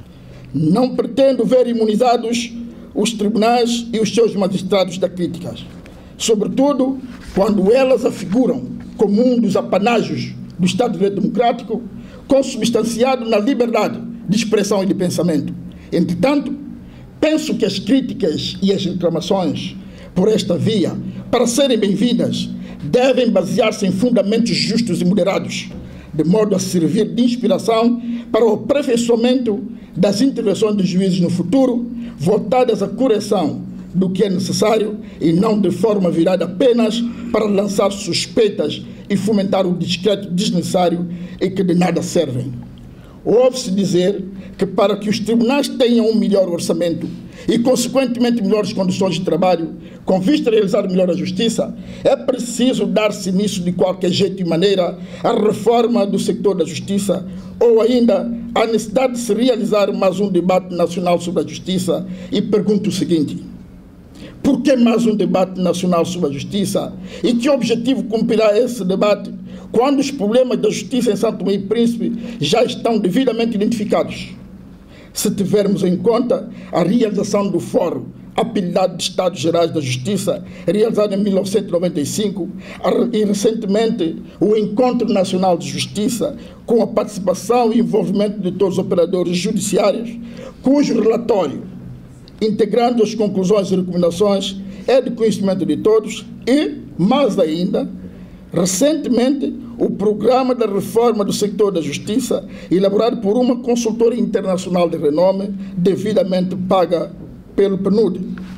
Não pretendo ver imunizados os tribunais e os seus magistrados da crítica, sobretudo quando elas afiguram como um dos apanágios do Estado de Direito Democrático, consubstanciado na liberdade de expressão e de pensamento. Entretanto, penso que as críticas e as reclamações por esta via, para serem bem-vindas, devem basear-se em fundamentos justos e moderados, de modo a servir de inspiração para o aperfeiçoamento das intervenções dos juízes no futuro, voltadas à correção do que é necessário e não de forma virada apenas para lançar suspeitas e fomentar o discreto desnecessário e que de nada servem. Ouve-se dizer que para que os tribunais tenham um melhor orçamento e, consequentemente, melhores condições de trabalho, com vista a realizar melhor a justiça, é preciso dar-se início de qualquer jeito e maneira à reforma do setor da justiça, ou ainda à necessidade de se realizar mais um debate nacional sobre a justiça. E pergunto o seguinte: por que mais um debate nacional sobre a justiça? E que objetivo cumprirá esse debate quando os problemas da justiça em São Tomé e Príncipe já estão devidamente identificados? Se tivermos em conta a realização do Fórum apelidado de Estados Gerais da Justiça, realizado em 1995, e recentemente o Encontro Nacional de Justiça, com a participação e envolvimento de todos os operadores judiciários, cujo relatório, integrando as conclusões e recomendações, é de conhecimento de todos, e, mais ainda, recentemente, o Programa da Reforma do Setor da Justiça, elaborado por uma consultora internacional de renome, devidamente paga pelo PNUD.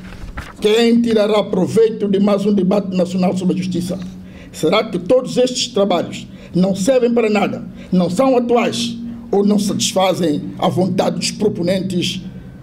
Quem tirará proveito de mais um debate nacional sobre a justiça? Será que todos estes trabalhos não servem para nada, não são atuais ou não satisfazem a vontade dos proponentes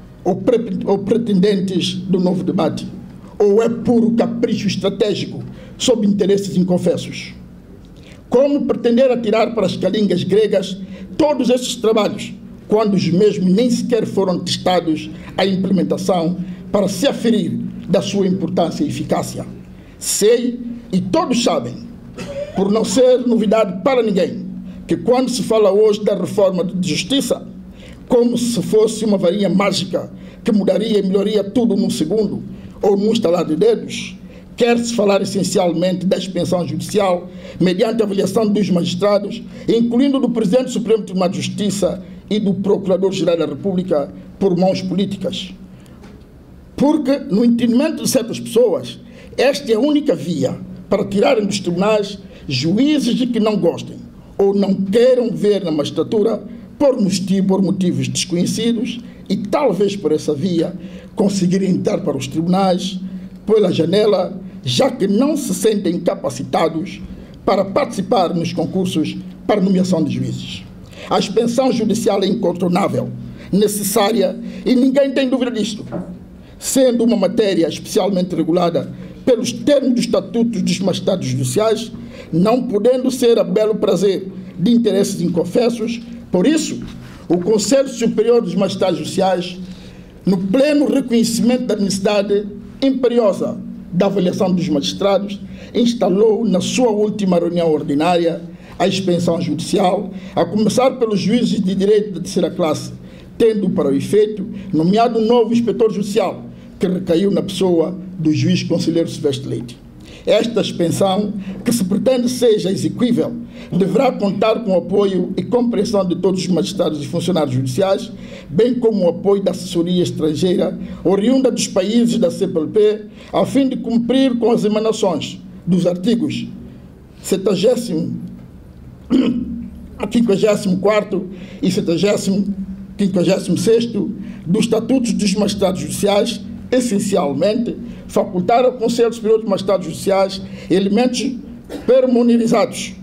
ou pretendentes do novo debate? Ou é puro capricho estratégico sob interesses inconfessos? Como pretender atirar para as calingas gregas todos estes trabalhos, quando os mesmos nem sequer foram testados à implementação para se aferir da sua importância e eficácia? Sei, e todos sabem, por não ser novidade para ninguém, que quando se fala hoje da reforma de justiça, como se fosse uma varinha mágica que mudaria e melhoraria tudo num segundo ou num estalar de dedos, quer-se falar essencialmente da expensão judicial mediante a avaliação dos magistrados, incluindo do Presidente do Supremo Tribunal de Justiça e do Procurador-Geral da República, por mãos políticas. Porque, no entendimento de certas pessoas, esta é a única via para tirarem dos tribunais juízes de que não gostem ou não queiram ver na magistratura por motivos desconhecidos e, talvez por essa via, conseguirem entrar para os tribunais pela janela, já que não se sentem capacitados para participar nos concursos para nomeação de juízes. A expensão judicial é incontornável, necessária, e ninguém tem dúvida disto, sendo uma matéria especialmente regulada pelos termos dos estatutos dos magistrados judiciais, não podendo ser a belo prazer de interesses inconfessos. Por isso, o Conselho Superior dos Magistrados Judiciais, no pleno reconhecimento da necessidade imperiosa da avaliação dos magistrados, instalou na sua última reunião ordinária a expensão judicial, a começar pelos juízes de direito da terceira classe, tendo para o efeito nomeado um novo inspetor judicial, que recaiu na pessoa do juiz conselheiro Silvestre Leite. Esta expansão, que se pretende seja exequível, deverá contar com o apoio e compreensão de todos os magistrados e funcionários judiciais, bem como o apoio da assessoria estrangeira oriunda dos países da CPLP, a fim de cumprir com as emanações dos artigos 54º e 56º dos Estatutos dos Magistrados Judiciais, essencialmente, facultar ao Conselho Superior dos Magistrados Judiciais elementos pormenorizados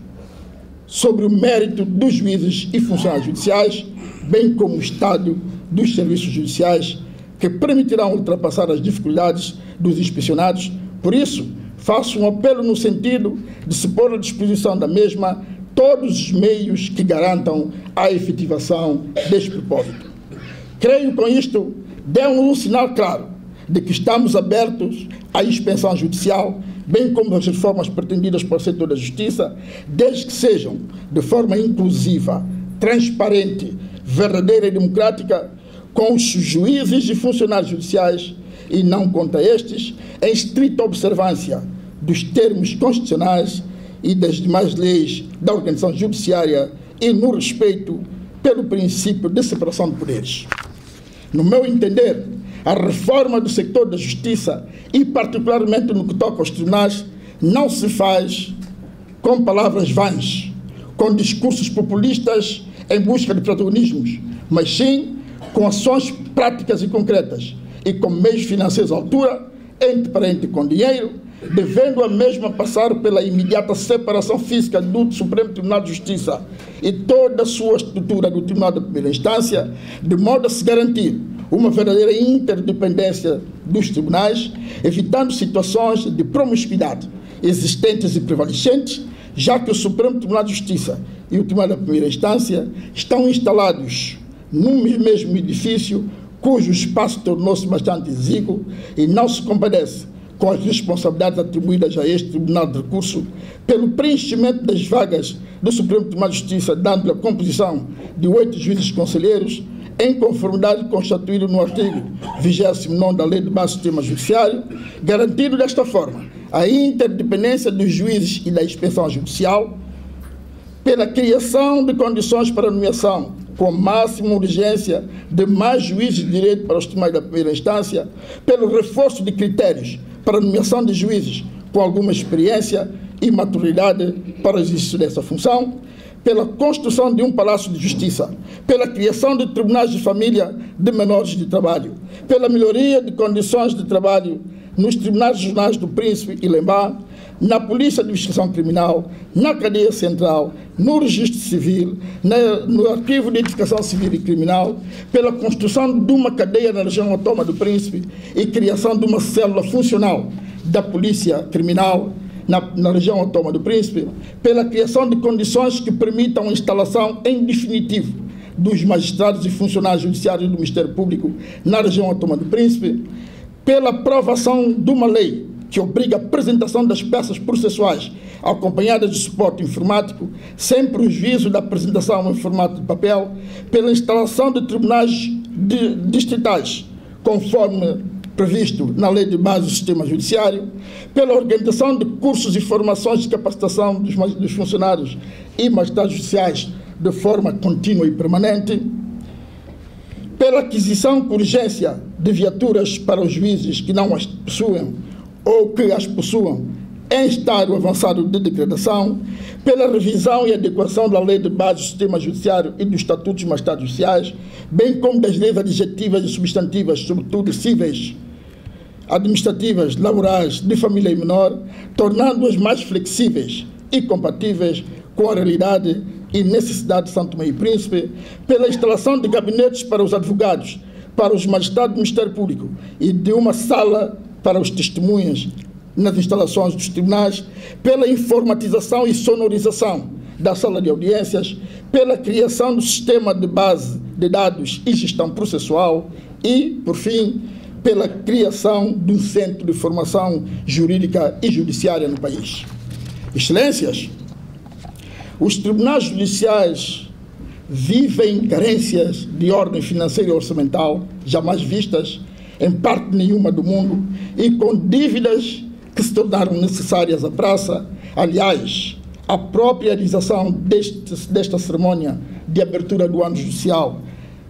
sobre o mérito dos juízes e funcionários judiciais, bem como o estado dos serviços judiciais, que permitirão ultrapassar as dificuldades dos inspecionados. Por isso, faço um apelo no sentido de se pôr à disposição da mesma todos os meios que garantam a efetivação deste propósito. Creio com isto, demos um sinal claro de que estamos abertos à expansão judicial, bem como às reformas pretendidas para o setor da justiça, desde que sejam de forma inclusiva, transparente, verdadeira e democrática, com os juízes e funcionários judiciais e não contra estes, em estrita observância dos termos constitucionais e das demais leis da organização judiciária e no respeito pelo princípio de separação de poderes. No meu entender, a reforma do setor da justiça, e particularmente no que toca aos tribunais, não se faz com palavras vãs, com discursos populistas em busca de protagonismos, mas sim com ações práticas e concretas e com meios financeiros à altura, ente para ente com dinheiro, devendo a mesma passar pela imediata separação física do Supremo Tribunal de Justiça e toda a sua estrutura do Tribunal de Primeira Instância, de modo a se garantir uma verdadeira interdependência dos tribunais, evitando situações de promiscuidade existentes e prevalecentes, já que o Supremo Tribunal de Justiça e o Tribunal da Primeira Instância estão instalados num mesmo edifício, cujo espaço tornou-se bastante exíguo e não se compadece com as responsabilidades atribuídas a este Tribunal de Recurso pelo preenchimento das vagas do Supremo Tribunal de Justiça, dando-lhe a composição de 8 juízes conselheiros, em conformidade constituído no artigo 29º da Lei de Base do Sistema Judiciário, garantindo desta forma a interdependência dos juízes e da inspeção judicial, pela criação de condições para a nomeação com máxima urgência de mais juízes de direito para os tribunais da primeira instância, pelo reforço de critérios para a nomeação de juízes com alguma experiência e maturidade para o exercício dessa função, pela construção de um palácio de justiça, pela criação de tribunais de família de menores de trabalho, pela melhoria de condições de trabalho nos tribunais regionais do Príncipe e Lembá, na Polícia de Investigação Criminal, na Cadeia Central, no Registro Civil, no Arquivo de Identificação Civil e Criminal, pela construção de uma cadeia na região autónoma do Príncipe e criação de uma célula funcional da Polícia Criminal na região autónoma do Príncipe, pela criação de condições que permitam a instalação em definitivo dos magistrados e funcionários judiciários do Ministério Público na região autónoma do Príncipe, pela aprovação de uma lei que obriga a apresentação das peças processuais acompanhadas de suporte informático, sem prejuízo da apresentação em formato de papel, pela instalação de tribunais distritais, conforme previsto na Lei de Base do Sistema Judiciário, pela organização de cursos e formações de capacitação dos funcionários e magistrados judiciais de forma contínua e permanente, pela aquisição com urgência de viaturas para os juízes que não as possuem ou que as possuam em estado avançado de degradação, pela revisão e adequação da Lei de Base do Sistema Judiciário e dos Estatutos dos Magistrados Judiciais, bem como das leis adjetivas e substantivas, sobretudo cíveis, administrativas, laborais, de família e menor, tornando-as mais flexíveis e compatíveis com a realidade e necessidade de São Tomé e Príncipe, pela instalação de gabinetes para os advogados, para os magistrados do Ministério Público e de uma sala para os testemunhas nas instalações dos tribunais, pela informatização e sonorização da sala de audiências, pela criação do sistema de base de dados e gestão processual e, por fim, pela criação de um centro de formação jurídica e judiciária no país. Excelências, os tribunais judiciais vivem carências de ordem financeira e orçamental jamais vistas em parte nenhuma do mundo e com dívidas que se tornaram necessárias à praça. Aliás, a própria realização desta cerimônia de abertura do ano judicial,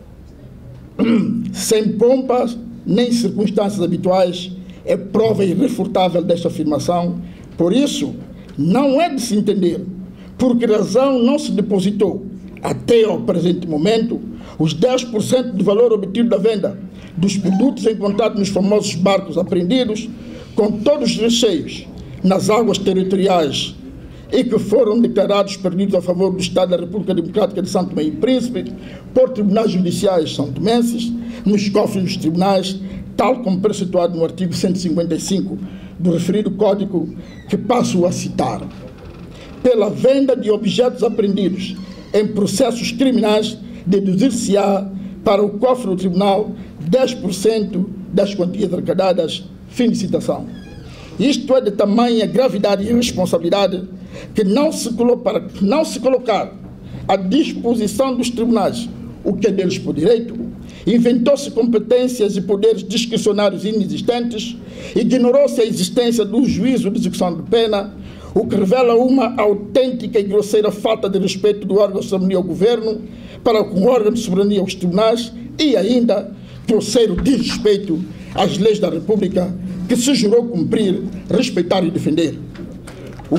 sem pompas nem circunstâncias habituais, é prova irrefutável desta afirmação. Por isso, não é de se entender por que razão não se depositou, até ao presente momento, os 10% do valor obtido da venda dos produtos encontrados nos famosos barcos apreendidos, com todos os recheios, nas águas territoriais e que foram declarados perdidos a favor do Estado da República Democrática de São Tomé e Príncipe por tribunais judiciais são-tomenses, nos cofres dos tribunais, tal como preceptuado no artigo 155 do referido Código, que passo a citar. Pela venda de objetos apreendidos em processos criminais, deduzir-se-á para o cofre do tribunal 10% das quantias arrecadadas. Fim de citação. Isto é de tamanha gravidade e responsabilidade que não se colocar à disposição dos tribunais o que é deles por direito, inventou-se competências e poderes discricionários inexistentes, ignorou-se a existência do juízo de execução de pena, o que revela uma autêntica e grosseira falta de respeito do órgão de soberania ao governo para com o órgão de soberania aos tribunais e ainda grosseiro desrespeito às leis da República que se jurou cumprir, respeitar e defender. O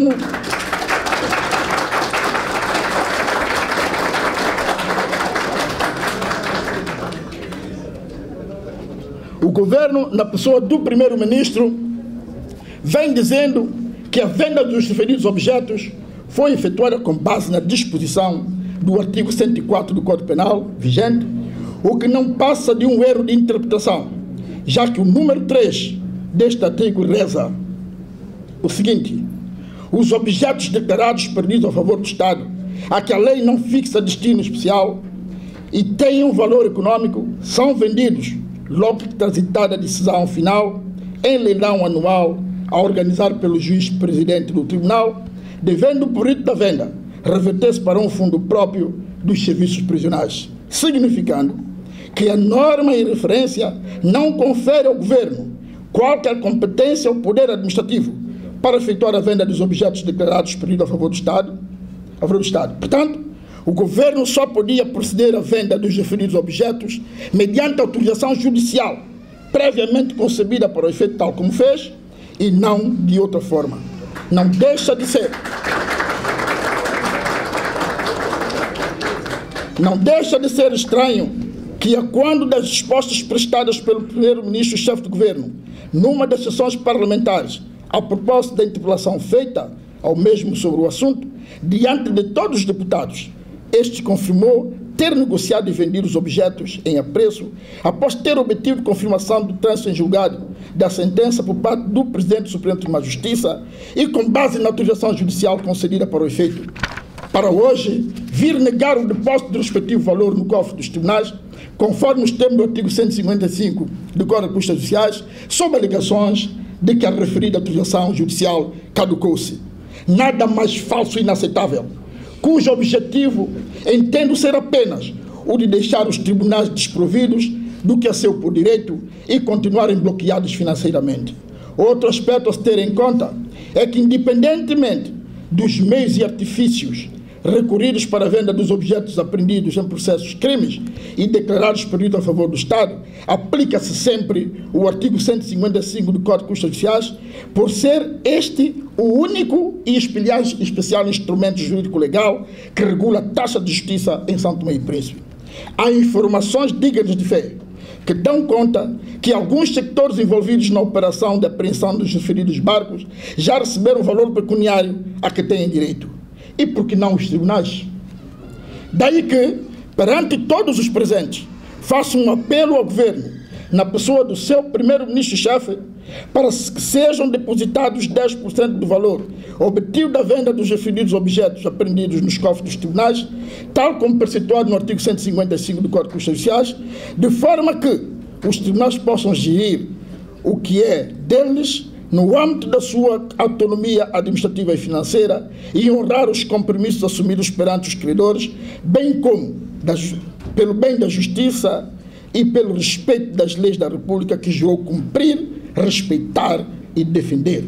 governo, na pessoa do primeiro-ministro, vem dizendo que a venda dos referidos objetos foi efetuada com base na disposição do artigo 104 do Código Penal vigente, o que não passa de um erro de interpretação, já que o número 3 deste artigo reza o seguinte: os objetos declarados perdidos a favor do Estado, a que a lei não fixa destino especial e tenham valor econômico, são vendidos logo que transitada a decisão final em leilão anual a organizar pelo juiz presidente do tribunal, devendo o perito da venda reverter-se para um fundo próprio dos serviços prisionais, significando que a norma em referência não confere ao governo qualquer competência ou poder administrativo para efetuar a venda dos objetos declarados perdidos a favor do Estado. Portanto, o governo só podia proceder à venda dos referidos objetos mediante autorização judicial previamente concebida para o efeito tal como fez e não de outra forma. Não deixa de ser estranho que, a quando das respostas prestadas pelo primeiro-ministro chefe do governo numa das sessões parlamentares a propósito da interpelação feita ao mesmo sobre o assunto, diante de todos os deputados, este confirmou ter negociado e vendido os objetos em apreço após ter obtido confirmação do trânsito em julgado da sentença por parte do Presidente do Supremo Tribunal de Justiça e com base na autorização judicial concedida para o efeito. Para hoje, vir negar o depósito do respectivo valor no cofre dos tribunais, conforme os termos do artigo 155 do Código de Custas Judiciais, sob alegações de que a referida autorização judicial caducou-se. Nada mais falso e inaceitável, cujo objetivo entendo ser apenas o de deixar os tribunais desprovidos do que é seu por direito e continuarem bloqueados financeiramente. Outro aspecto a se ter em conta é que, independentemente dos meios e artifícios recorridos para a venda dos objetos apreendidos em processos crimes e declarados perdidos a favor do Estado, aplica-se sempre o artigo 155 do Código de Custas Judiciais, por ser este o único e especial instrumento jurídico legal que regula a taxa de justiça em São Tomé e Príncipe. Há informações dignas de fé que dão conta que alguns sectores envolvidos na operação de apreensão dos referidos barcos já receberam valor pecuniário a que têm direito. E por que não os tribunais? Daí que, perante todos os presentes, faço um apelo ao governo, na pessoa do seu primeiro-ministro-chefe, para que sejam depositados 10% do valor obtido da venda dos referidos objetos apreendidos nos cofres dos tribunais, tal como preceptuado no artigo 155 do Código de Custas Judiciais, de forma que os tribunais possam gerir o que é deles no âmbito da sua autonomia administrativa e financeira e honrar os compromissos assumidos perante os credores, bem como pelo bem da justiça e pelo respeito das leis da República que jurou cumprir, respeitar e defender.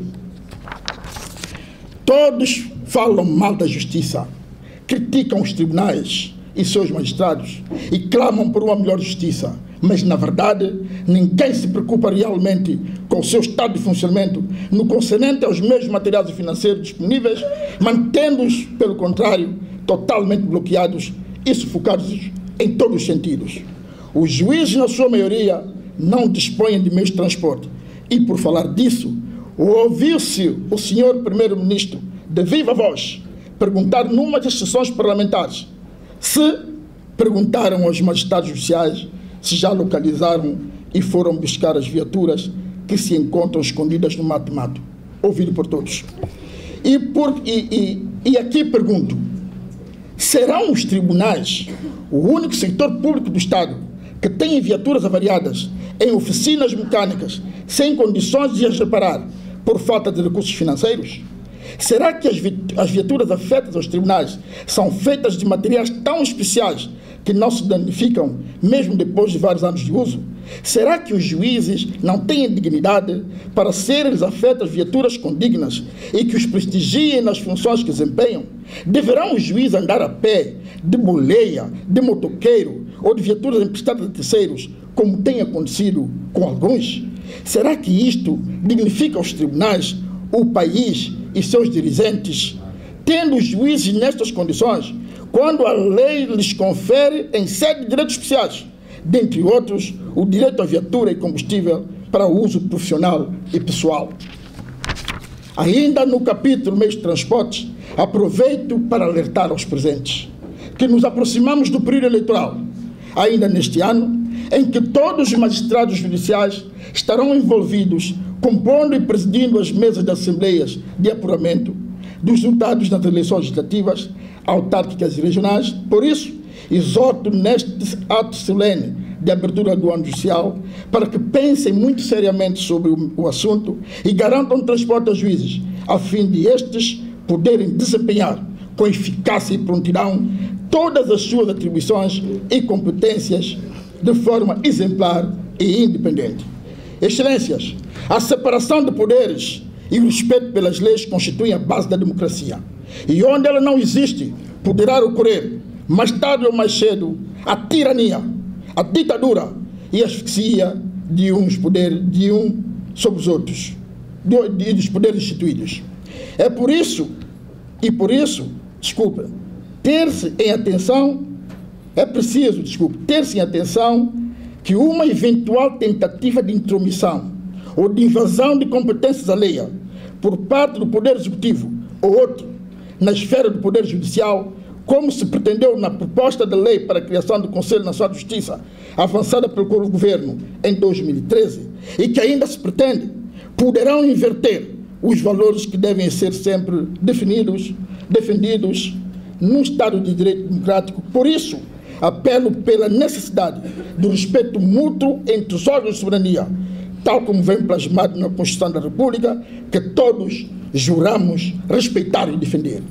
Todos falam mal da justiça, criticam os tribunais e seus magistrados e clamam por uma melhor justiça, mas na verdade ninguém se preocupa realmente com o seu estado de funcionamento no concernente aos meios materiais e financeiros disponíveis, mantendo-os, pelo contrário, totalmente bloqueados e sufocados em todos os sentidos. Os juízes, na sua maioria, não dispõem de meios de transporte. E, por falar disso, ouviu-se o senhor primeiro-ministro, de viva voz, perguntar numa das sessões parlamentares se perguntaram aos magistrados judiciais se já localizaram e foram buscar as viaturas que se encontram escondidas no mato-mato. Ouvido por todos. E aqui pergunto, serão os tribunais o único setor público do Estado que tem viaturas avariadas em oficinas mecânicas sem condições de as reparar por falta de recursos financeiros? Será que as viaturas afetas aos tribunais são feitas de materiais tão especiais que não se danificam mesmo depois de vários anos de uso? Será que os juízes não têm dignidade para serem afetas viaturas condignas e que os prestigiem nas funções que desempenham? Deverão os juízes andar a pé, de boleia, de motoqueiro ou de viaturas emprestadas a terceiros, como tem acontecido com alguns? Será que isto dignifica os tribunais, o país e seus dirigentes? Tendo os juízes nestas condições, quando a lei lhes confere em sede de direitos especiais, dentre outros, o direito à viatura e combustível para o uso profissional e pessoal. Ainda no capítulo meios de transportes, aproveito para alertar aos presentes que nos aproximamos do período eleitoral, ainda neste ano, em que todos os magistrados judiciais estarão envolvidos, compondo e presidindo as mesas de assembleias de apuramento dos resultados das eleições legislativas, autárquicas e regionais. Por isso, exorto neste ato solene de abertura do ano judicial para que pensem muito seriamente sobre o assunto e garantam transporte aos juízes, a fim de estes poderem desempenhar com eficácia e prontidão todas as suas atribuições e competências de forma exemplar e independente. Excelências, a separação de poderes e o respeito pelas leis constituem a base da democracia. E onde ela não existe, poderá ocorrer, mais tarde ou mais cedo, a tirania, a ditadura e a asfixia de uns poderes, de um sobre os outros, dos poderes instituídos. É por isso, ter-se em atenção, é preciso, ter-se em atenção que uma eventual tentativa de intromissão ou de invasão de competências alheias por parte do Poder Executivo ou outro na esfera do Poder Judicial, como se pretendeu na proposta de lei para a criação do Conselho Nacional de Justiça, avançada pelo Governo em 2013, e que ainda se pretende, poderão inverter os valores que devem ser sempre defendidos num Estado de Direito Democrático. Por isso, apelo pela necessidade do respeito mútuo entre os órgãos de soberania, tal como vem plasmado na Constituição da República, que todos juramos respeitar e defender.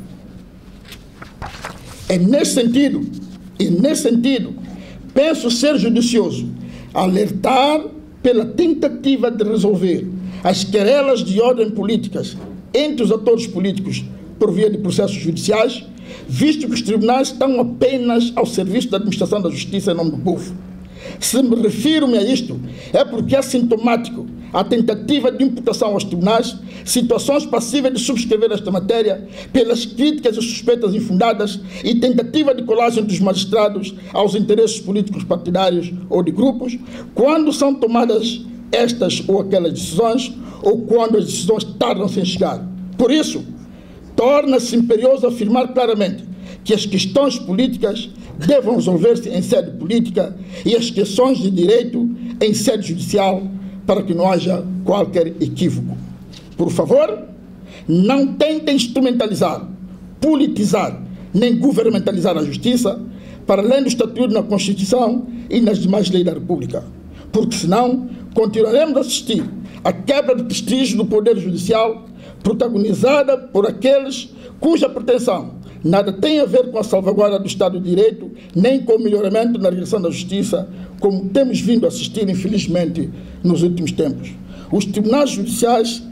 É nesse sentido, penso ser judicioso alertar pela tentativa de resolver as querelas de ordem políticas entre os atores políticos por via de processos judiciais, visto que os tribunais estão apenas ao serviço da administração da justiça em nome do povo. Se me refiro-me a isto, é porque é sintomático a tentativa de imputação aos tribunais, situações passíveis de subscrever esta matéria pelas críticas e suspeitas infundadas e tentativa de colagem dos magistrados aos interesses políticos partidários ou de grupos, quando são tomadas estas ou aquelas decisões, ou quando as decisões tardam-se em chegar. Por isso, torna-se imperioso afirmar claramente que as questões políticas devem resolver-se em sede política e as questões de direito em sede judicial, para que não haja qualquer equívoco. Por favor, não tentem instrumentalizar, politizar, nem governamentalizar a justiça, para além do estatuto na Constituição e nas demais leis da República, porque senão continuaremos a assistir à quebra de prestígio do Poder Judicial, protagonizada por aqueles cuja pretensão nada tem a ver com a salvaguarda do Estado de Direito, nem com o melhoramento na realização da justiça, como temos vindo a assistir, infelizmente, nos últimos tempos. Os tribunais judiciais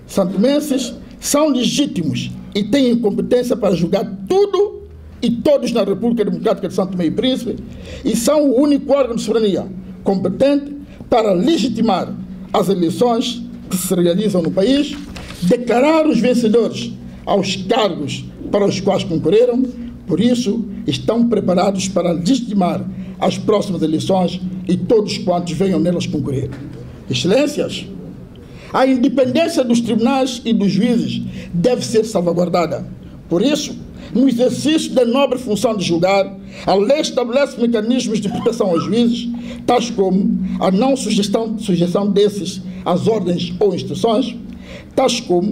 santomenses são legítimos e têm competência para julgar tudo e todos na República Democrática de São Tomé e Príncipe e são o único órgão de soberania competente para legitimar as eleições que se realizam no país, declarar os vencedores aos cargos para os quais concorreram, por isso estão preparados para legitimar as próximas eleições e todos quantos venham nelas concorrer. Excelências, a independência dos tribunais e dos juízes deve ser salvaguardada. Por isso, no exercício da nobre função de julgar, a lei estabelece mecanismos de proteção aos juízes, tais como a não sujeição desses às ordens ou instruções, tais como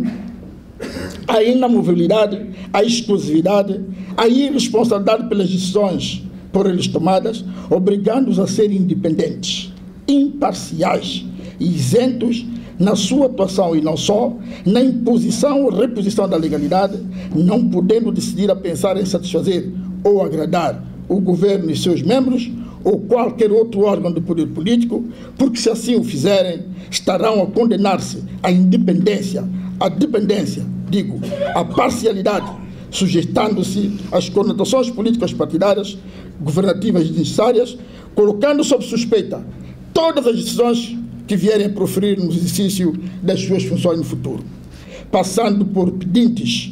a inamovibilidade, a exclusividade, a irresponsabilidade pelas decisões por eles tomadas, obrigando-os a serem independentes, imparciais e isentos na sua atuação e não só, na imposição ou reposição da legalidade, não podendo decidir a pensar em satisfazer ou agradar o governo e seus membros ou qualquer outro órgão do poder político, porque se assim o fizerem, estarão a condenar-se à independência, à dependência, à parcialidade, sujeitando-se às conotações políticas partidárias, governativas necessárias, colocando sob suspeita todas as decisões que vierem a proferir no exercício das suas funções no futuro, passando por pedintes.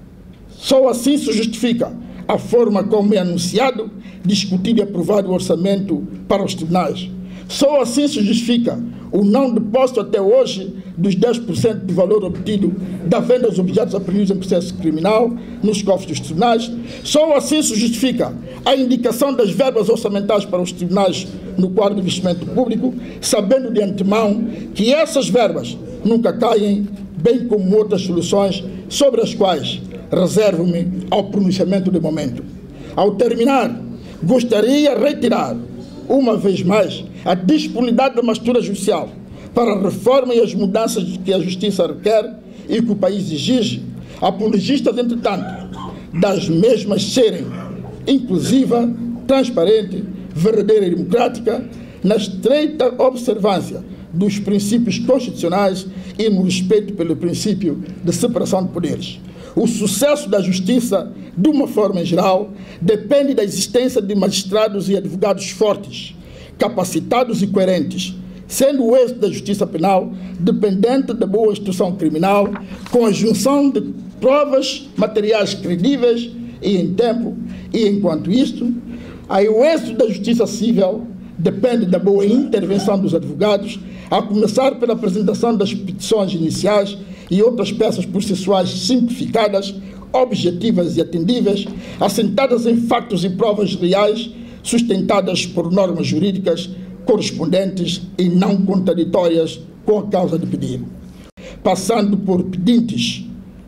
Só assim se justifica a forma como é anunciado, discutido e aprovado o orçamento para os tribunais. Só assim se justifica o não depósito até hoje dos 10% do valor obtido da venda dos objetos apreendidos em processo criminal nos cofres dos tribunais. Só assim se justifica a indicação das verbas orçamentais para os tribunais no quadro de investimento público, sabendo de antemão que essas verbas nunca caem, bem como outras soluções sobre as quais reservo-me ao pronunciamento de momento. Ao terminar, gostaria de reiterar, uma vez mais, a disponibilidade da magistratura judicial para a reforma e as mudanças que a Justiça requer e que o país exige, apologistas, entretanto, das mesmas serem inclusiva, transparente, verdadeira e democrática, na estreita observância dos princípios constitucionais e no respeito pelo princípio de separação de poderes. O sucesso da justiça, de uma forma geral, depende da existência de magistrados e advogados fortes, capacitados e coerentes, sendo o êxito da justiça penal dependente da boa instrução criminal, com a junção de provas materiais credíveis e em tempo, e enquanto isto, aí o êxito da justiça civil depende da boa intervenção dos advogados, a começar pela apresentação das petições iniciais e outras peças processuais simplificadas, objetivas e atendíveis, assentadas em factos e provas reais, sustentadas por normas jurídicas correspondentes e não contraditórias com a causa de pedido. Passando por pedintes,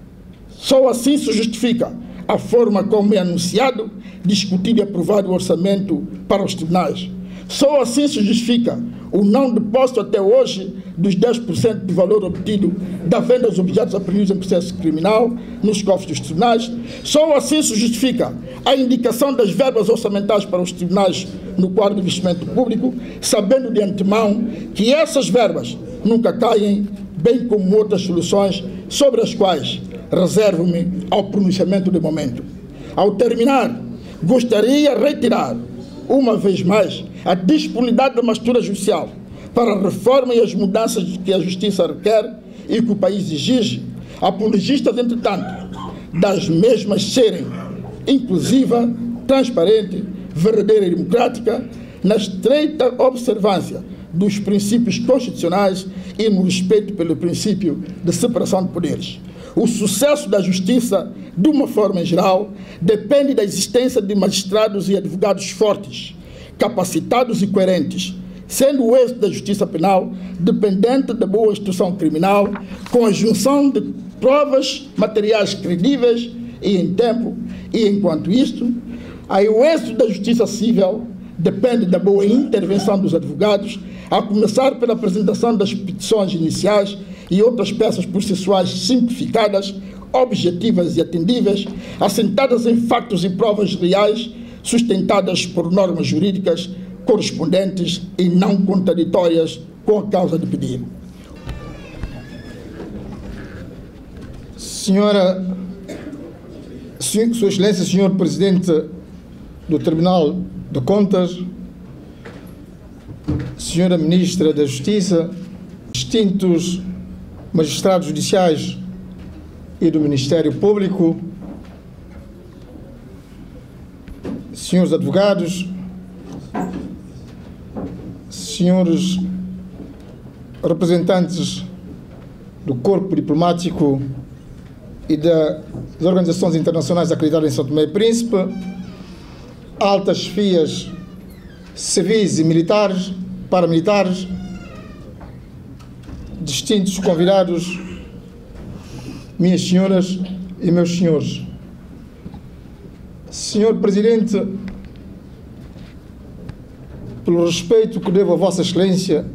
só assim se justifica a forma como é anunciado, discutido e aprovado o orçamento para os tribunais. Só assim se justifica o não depósito até hoje dos 10% do valor obtido da venda dos objetos apreendidos em processo criminal nos cofres dos tribunais. Só assim se justifica a indicação das verbas orçamentais para os tribunais no quadro de investimento público, sabendo de antemão que essas verbas nunca caem, bem como outras soluções sobre as quais reservo-me ao pronunciamento de momento. Ao terminar, gostaria de reiterar, uma vez mais, a disponibilidade da magistratura judicial para a reforma e as mudanças que a Justiça requer e que o país exige, apologistas, entretanto, das mesmas serem inclusiva, transparente, verdadeira e democrática, na estreita observância dos princípios constitucionais e no respeito pelo princípio de separação de poderes. O sucesso da justiça, de uma forma geral, depende da existência de magistrados e advogados fortes, capacitados e coerentes, sendo o êxito da justiça penal dependente da boa instrução criminal, com a junção de provas materiais credíveis e em tempo, e enquanto isto, aí o êxito da justiça civil depende da boa intervenção dos advogados, a começar pela apresentação das petições iniciais e outras peças processuais simplificadas, objetivas e atendíveis, assentadas em factos e provas reais, sustentadas por normas jurídicas correspondentes e não contraditórias com a causa de pedido. Sua Excelência, Senhor Presidente do Tribunal de Contas, Senhora Ministra da Justiça, distintos magistrados judiciais e do Ministério Público, senhores advogados, senhores representantes do corpo diplomático e das organizações internacionais acreditadas em São Tomé e Príncipe, altas chefias civis e militares, paramilitares, distintos convidados, minhas senhoras e meus senhores. Senhor Presidente, pelo respeito que devo a Vossa Excelência,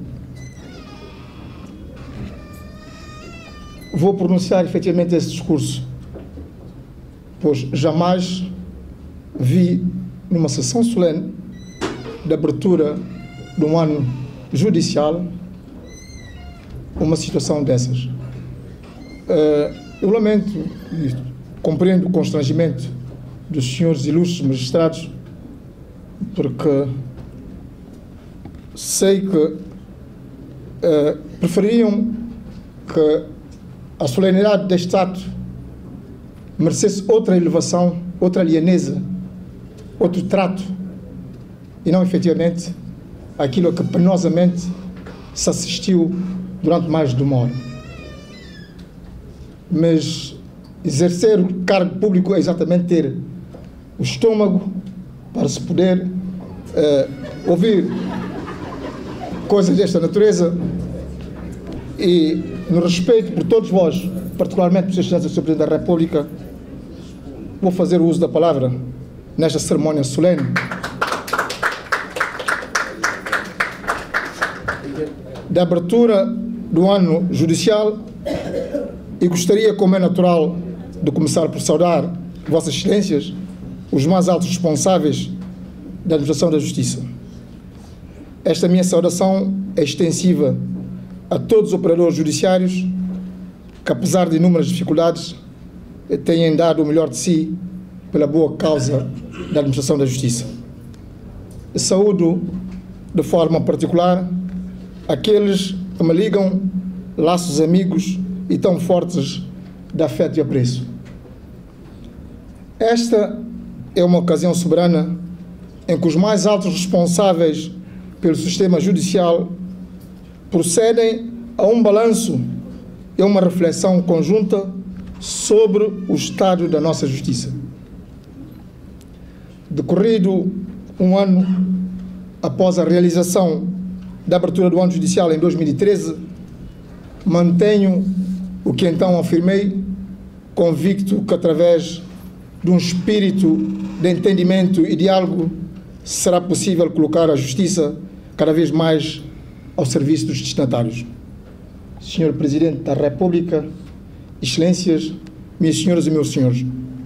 vou pronunciar efetivamente esse discurso, pois jamais vi numa sessão solene de abertura de um ano judicial uma situação dessas. Eu lamento e compreendo o constrangimento dos senhores ilustres magistrados, porque sei que prefeririam que a solenidade deste ato merecesse outra elevação, outra lianeza, outro trato, e não efetivamente aquilo a que penosamente se assistiu durante mais de uma hora. Mas exercer o cargo público é exatamente ter o estômago para se poder ouvir coisas desta natureza, e no respeito por todos vós, particularmente por Sua Excelência, Sr. Presidente da República, vou fazer o uso da palavra nesta cerimónia solene. Da abertura do ano judicial, e gostaria, como é natural, de começar por saudar Vossas Excelências, os mais altos responsáveis da administração da Justiça. Esta minha saudação é extensiva a todos os operadores judiciários que, apesar de inúmeras dificuldades, têm dado o melhor de si pela boa causa da administração da Justiça. Saúdo de forma particular aqueles que me ligam laços amigos e tão fortes de afeto e apreço. Esta é uma ocasião soberana em que os mais altos responsáveis pelo sistema judicial procedem a um balanço e a uma reflexão conjunta sobre o estado da nossa justiça. Decorrido um ano após a realização da abertura do ano judicial em 2013, mantenho o que então afirmei, convicto que através de um espírito de entendimento e diálogo será possível colocar a justiça cada vez mais ao serviço dos destinatários. Senhor Presidente da República, Excelências, minhas senhoras e meus senhores,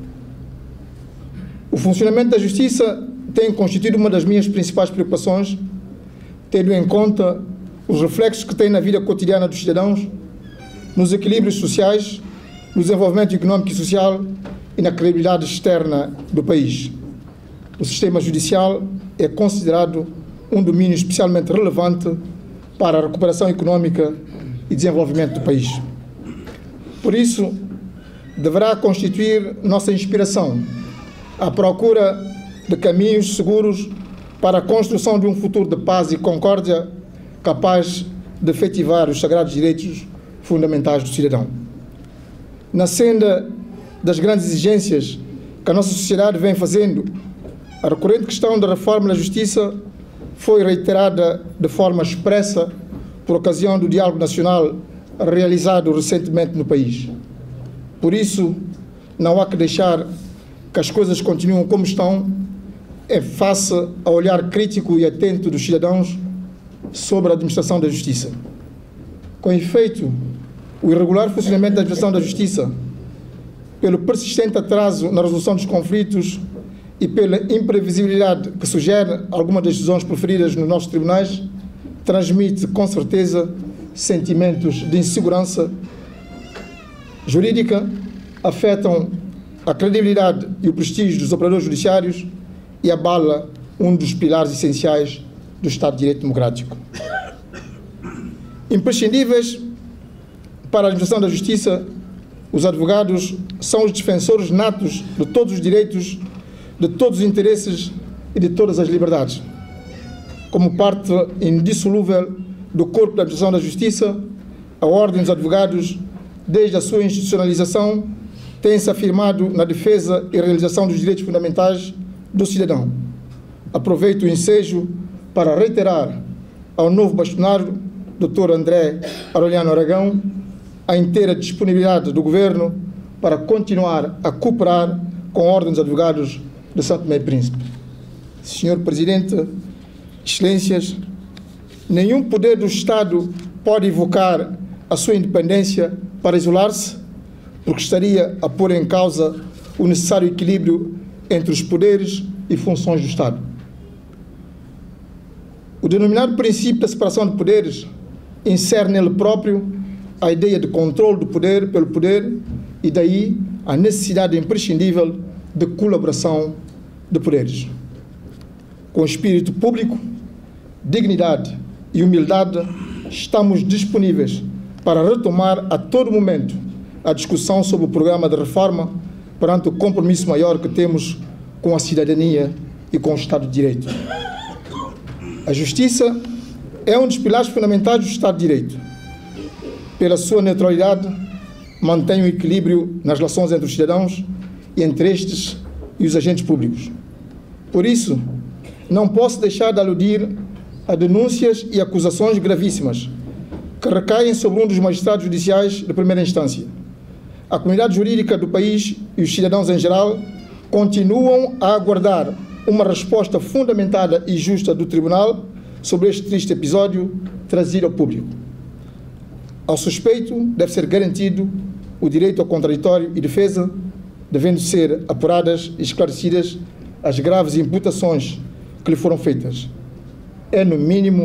o funcionamento da justiça tem constituído uma das minhas principais preocupações, tendo em conta os reflexos que tem na vida cotidiana dos cidadãos, nos equilíbrios sociais, no desenvolvimento econômico e social e na credibilidade externa do país. O sistema judicial é considerado um domínio especialmente relevante para a recuperação econômica e desenvolvimento do país. Por isso, deverá constituir nossa inspiração à procura de caminhos seguros para a construção de um futuro de paz e concórdia capaz de efetivar os sagrados direitos fundamentais do cidadão. Na senda das grandes exigências que a nossa sociedade vem fazendo, a recorrente questão da reforma da justiça foi reiterada de forma expressa por ocasião do diálogo nacional realizado recentemente no país. Por isso, não há que deixar que as coisas continuem como estão, face ao olhar crítico e atento dos cidadãos sobre a administração da justiça. Com efeito, o irregular funcionamento da administração da justiça, pelo persistente atraso na resolução dos conflitos e pela imprevisibilidade que sugere algumas decisões proferidas nos nossos tribunais, transmite com certeza sentimentos de insegurança jurídica afetam a credibilidade e o prestígio dos operadores judiciários e abala um dos pilares essenciais do Estado de Direito Democrático. Imprescindíveis para a administração da justiça, os advogados são os defensores natos de todos os direitos, de todos os interesses e de todas as liberdades. Como parte indissolúvel do corpo da administração da justiça, a Ordem dos Advogados, desde a sua institucionalização, tem-se afirmado na defesa e realização dos direitos fundamentais do cidadão. Aproveito o ensejo para reiterar ao novo bastonário, Dr. André Aroliano Aragão, a inteira disponibilidade do Governo para continuar a cooperar com a Ordem dos Advogados de São Tomé e Príncipe. Senhor Presidente, Excelências, nenhum poder do Estado pode invocar a sua independência para isolar-se, porque estaria a pôr em causa o necessário equilíbrio entre os poderes e funções do Estado. O denominado princípio da separação de poderes insere nele próprio a ideia de controle do poder pelo poder e daí a necessidade imprescindível de colaboração de poderes. Com espírito público, dignidade e humildade, estamos disponíveis para retomar a todo momento a discussão sobre o programa de reforma perante o compromisso maior que temos com a cidadania e com o Estado de Direito. A justiça é um dos pilares fundamentais do Estado de Direito. Pela sua neutralidade, mantém o equilíbrio nas relações entre os cidadãos e entre estes e os agentes públicos. Por isso, não posso deixar de aludir a denúncias e acusações gravíssimas que recaem sobre um dos magistrados judiciais de primeira instância. A comunidade jurídica do país e os cidadãos em geral continuam a aguardar uma resposta fundamentada e justa do Tribunal sobre este triste episódio trazido ao público. Ao suspeito deve ser garantido o direito ao contraditório e defesa, devendo ser apuradas e esclarecidas as graves imputações que lhe foram feitas. É no mínimo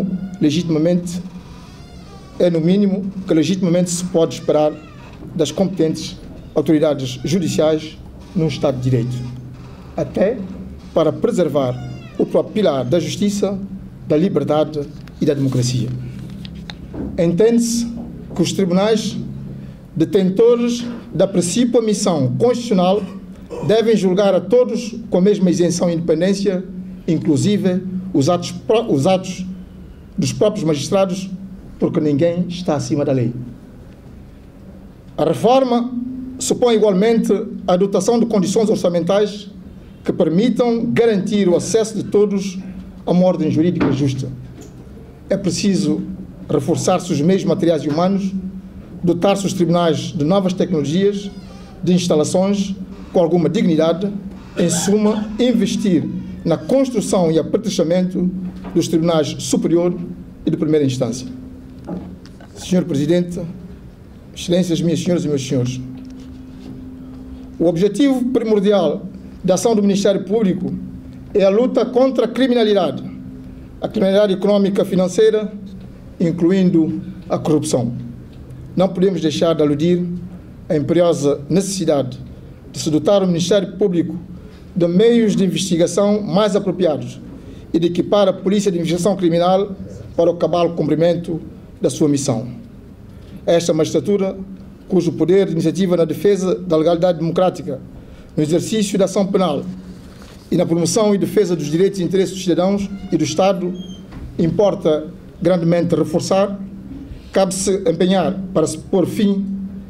que legitimamente se pode esperar das competentes autoridades judiciais num Estado de Direito, até para preservar o próprio pilar da justiça, da liberdade e da democracia. Entende-se que os tribunais, detentores da principal missão constitucional, devem julgar a todos com a mesma isenção e independência, inclusive os atos dos próprios magistrados, porque ninguém está acima da lei. A reforma supõe igualmente a adotação de condições orçamentais que permitam garantir o acesso de todos a uma ordem jurídica justa. É preciso reforçar-se os meios materiais e humanos, dotar-se os tribunais de novas tecnologias, de instalações com alguma dignidade, em suma, investir na construção e aperfeiçoamento dos tribunais superior e de primeira instância. Senhor Presidente, Excelências, minhas senhoras e meus senhores, o objetivo primordial da ação do Ministério Público é a luta contra a criminalidade económica financeira, incluindo a corrupção. Não podemos deixar de aludir à imperiosa necessidade de se dotar o Ministério Público de meios de investigação mais apropriados e de equipar a Polícia de Investigação Criminal para o cabal cumprimento da sua missão. Esta magistratura, cujo poder de iniciativa na defesa da legalidade democrática, no exercício da ação penal e na promoção e defesa dos direitos e interesses dos cidadãos e do Estado, importa grandemente reforçar, cabe-se empenhar para se pôr fim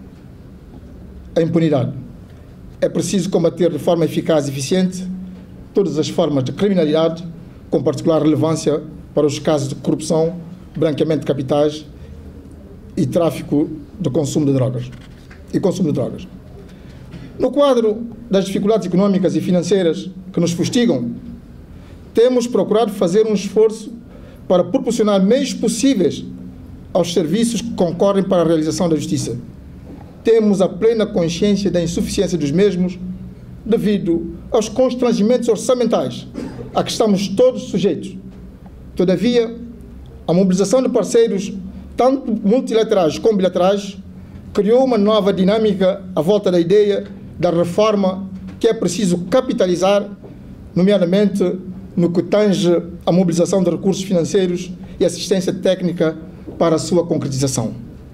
à impunidade. É preciso combater de forma eficaz e eficiente todas as formas de criminalidade, com particular relevância para os casos de corrupção, branqueamento de capitais e tráfico de consumo de drogas. No quadro das dificuldades económicas e financeiras que nos fustigam, temos procurado fazer um esforço para proporcionar meios possíveis aos serviços que concorrem para a realização da justiça. Temos a plena consciência da insuficiência dos mesmos devido aos constrangimentos orçamentais a que estamos todos sujeitos. Todavia, a mobilização de parceiros, tanto multilaterais como bilaterais, criou uma nova dinâmica à volta da ideia da reforma que é preciso capitalizar, nomeadamente no que tange à mobilização de recursos financeiros e assistência técnica para a sua concretização.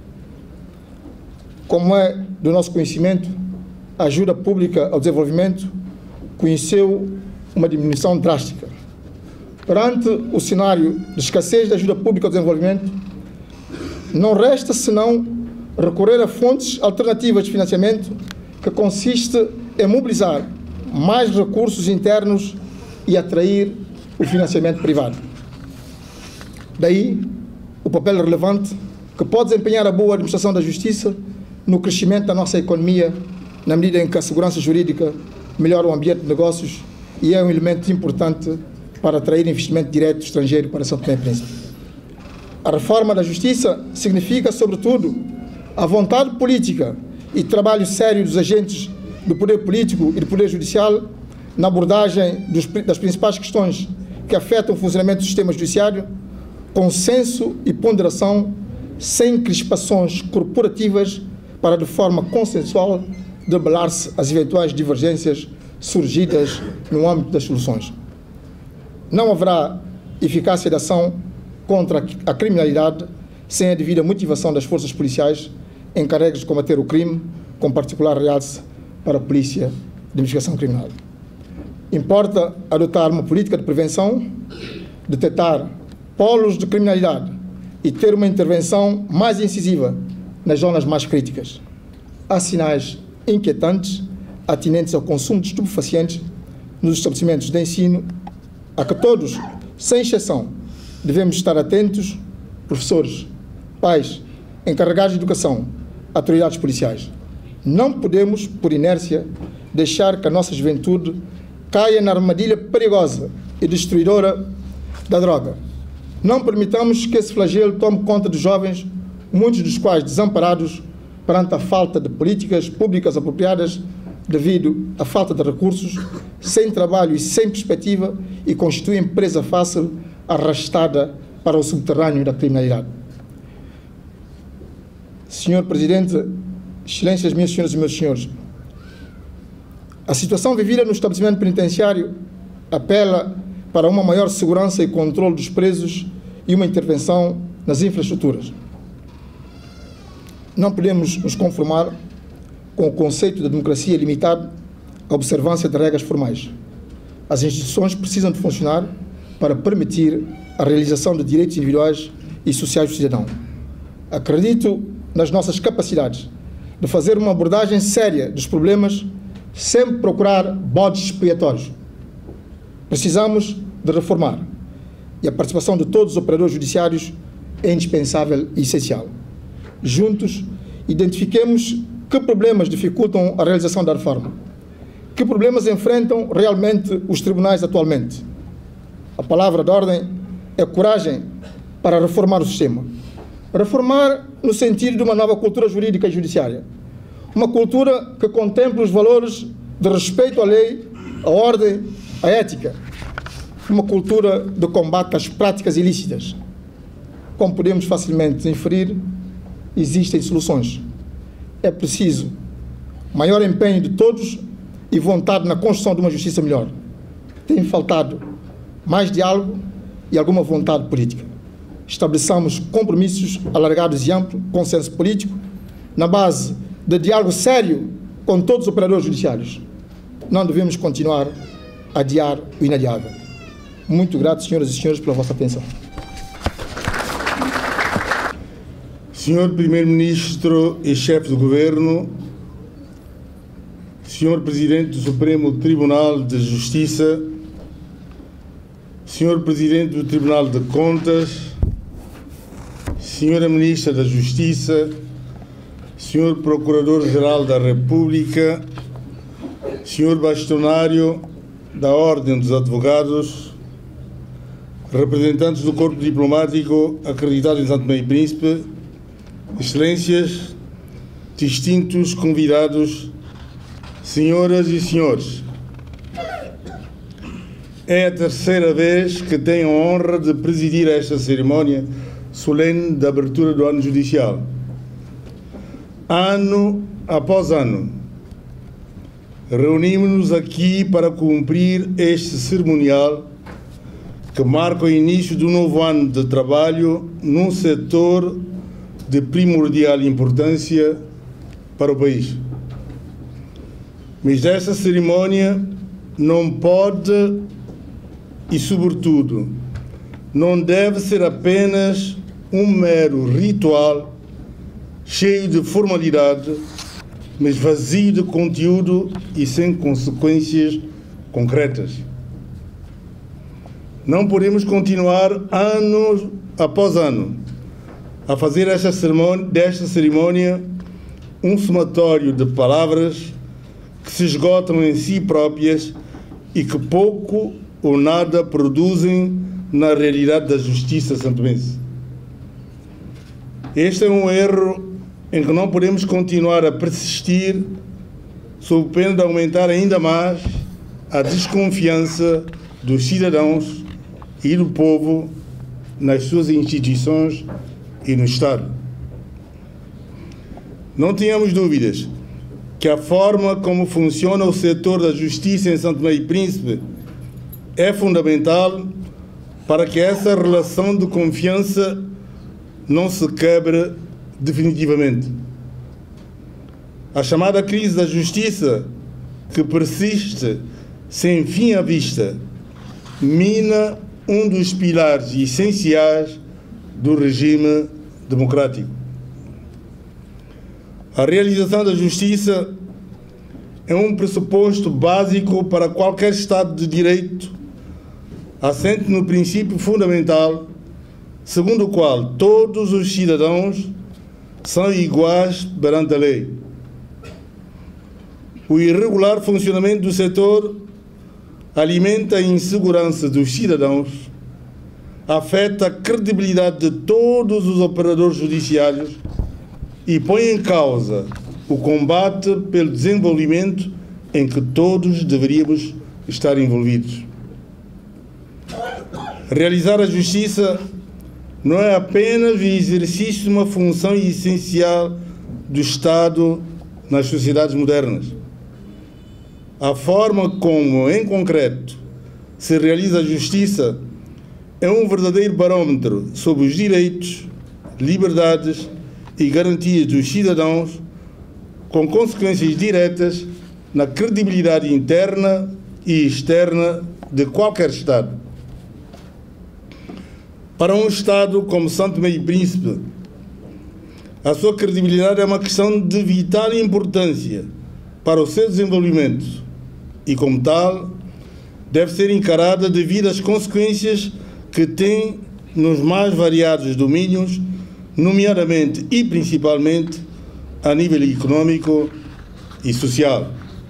Como é do nosso conhecimento, a ajuda pública ao desenvolvimento conheceu uma diminuição drástica. Perante o cenário de escassez de ajuda pública ao desenvolvimento, não resta senão recorrer a fontes alternativas de financiamento, que consiste em mobilizar mais recursos internos e atrair o financiamento privado. Daí o papel relevante que pode desempenhar a boa administração da justiça no crescimento da nossa economia, na medida em que a segurança jurídica melhora o ambiente de negócios e é um elemento importante para atrair investimento direto estrangeiro para São Tomé e Príncipe. A reforma da justiça significa, sobretudo, a vontade política e trabalho sério dos agentes do poder político e do poder judicial na abordagem das principais questões que afetam o funcionamento do sistema judiciário, consenso e ponderação, sem crispações corporativas, para, de forma consensual, debelar-se as eventuais divergências surgidas no âmbito das soluções. Não haverá eficácia de ação contra a criminalidade sem a devida motivação das forças policiais encarregues de combater o crime, com particular realce para a Polícia de Investigação Criminal. Importa adotar uma política de prevenção, detectar polos de criminalidade e ter uma intervenção mais incisiva nas zonas mais críticas. Há sinais inquietantes atinentes ao consumo de estupefacientes nos estabelecimentos de ensino, a que todos, sem exceção, devemos estar atentos, professores, pais, encarregados de educação, autoridades policiais. Não podemos, por inércia, deixar que a nossa juventude caia na armadilha perigosa e destruidora da droga. Não permitamos que esse flagelo tome conta dos jovens, muitos dos quais desamparados perante a falta de políticas públicas apropriadas devido à falta de recursos, sem trabalho e sem perspectiva, e constituem presa fácil arrastada para o subterrâneo da criminalidade. Senhor Presidente, Excelências, minhas senhoras e meus senhores, a situação vivida no estabelecimento penitenciário apela para uma maior segurança e controle dos presos e uma intervenção nas infraestruturas. Não podemos nos conformar com o conceito de democracia limitado à observância de regras formais. As instituições precisam de funcionar para permitir a realização de direitos individuais e sociais do cidadão. Acredito nas nossas capacidades de fazer uma abordagem séria dos problemas, sem procurar bodes expiatórios. Precisamos de reformar, e a participação de todos os operadores judiciários é indispensável e essencial. Juntos, identifiquemos que problemas dificultam a realização da reforma, que problemas enfrentam realmente os tribunais atualmente. A palavra de ordem é coragem para reformar o sistema. Reformar no sentido de uma nova cultura jurídica e judiciária. Uma cultura que contemple os valores de respeito à lei, à ordem, à ética. Uma cultura de combate às práticas ilícitas. Como podemos facilmente inferir, existem soluções. É preciso maior empenho de todos e vontade na construção de uma justiça melhor. Tem faltado mais diálogo e alguma vontade política. Estabeleçamos compromissos alargados e amplo consenso político na base de diálogo sério com todos os operadores judiciários. Não devemos continuar a adiar o inadiável. Muito grato, senhoras e senhores, pela vossa atenção. Senhor Primeiro-Ministro e Chefe do Governo, Senhor Presidente do Supremo Tribunal de Justiça, Senhor Presidente do Tribunal de Contas, Senhora Ministra da Justiça, Senhor Procurador-Geral da República, Senhor Bastonário da Ordem dos Advogados, representantes do Corpo Diplomático acreditado em São Tomé e Príncipe, Excelências, distintos convidados, senhoras e senhores. É a terceira vez que tenho a honra de presidir esta cerimónia solene de abertura do ano judicial. Ano após ano, reunimos-nos aqui para cumprir este cerimonial que marca o início do novo ano de trabalho num setor de primordial importância para o país. Mas esta cerimónia não pode e, sobretudo, não deve ser apenas um mero ritual cheio de formalidade, mas vazio de conteúdo e sem consequências concretas. Não podemos continuar ano após ano a fazer desta cerimónia um somatório de palavras que se esgotam em si próprias e que pouco ou nada produzem na realidade da justiça santomense. Este é um erro em que não podemos continuar a persistir, sob pena de aumentar ainda mais a desconfiança dos cidadãos e do povo nas suas instituições e no Estado. Não tenhamos dúvidas que a forma como funciona o setor da justiça em Santo Tomé e Príncipe é fundamental para que essa relação de confiança não se quebre definitivamente. A chamada crise da justiça, que persiste sem fim à vista, mina um dos pilares essenciais do regime democrático. A realização da justiça é um pressuposto básico para qualquer Estado de Direito, assente no princípio fundamental, segundo o qual todos os cidadãos são iguais perante a lei. O irregular funcionamento do setor alimenta a insegurança dos cidadãos, afeta a credibilidade de todos os operadores judiciários e põe em causa o combate pelo desenvolvimento em que todos deveríamos estar envolvidos. Realizar a justiça não é apenas o exercício de uma função essencial do Estado nas sociedades modernas. A forma como, em concreto, se realiza a justiça é um verdadeiro barômetro sobre os direitos, liberdades e garantias dos cidadãos, com consequências diretas na credibilidade interna e externa de qualquer Estado. Para um Estado como Santo Tomé e Príncipe, a sua credibilidade é uma questão de vital importância para o seu desenvolvimento e, como tal, deve ser encarada devido às consequências que tem nos mais variados domínios, nomeadamente e principalmente a nível econômico e social.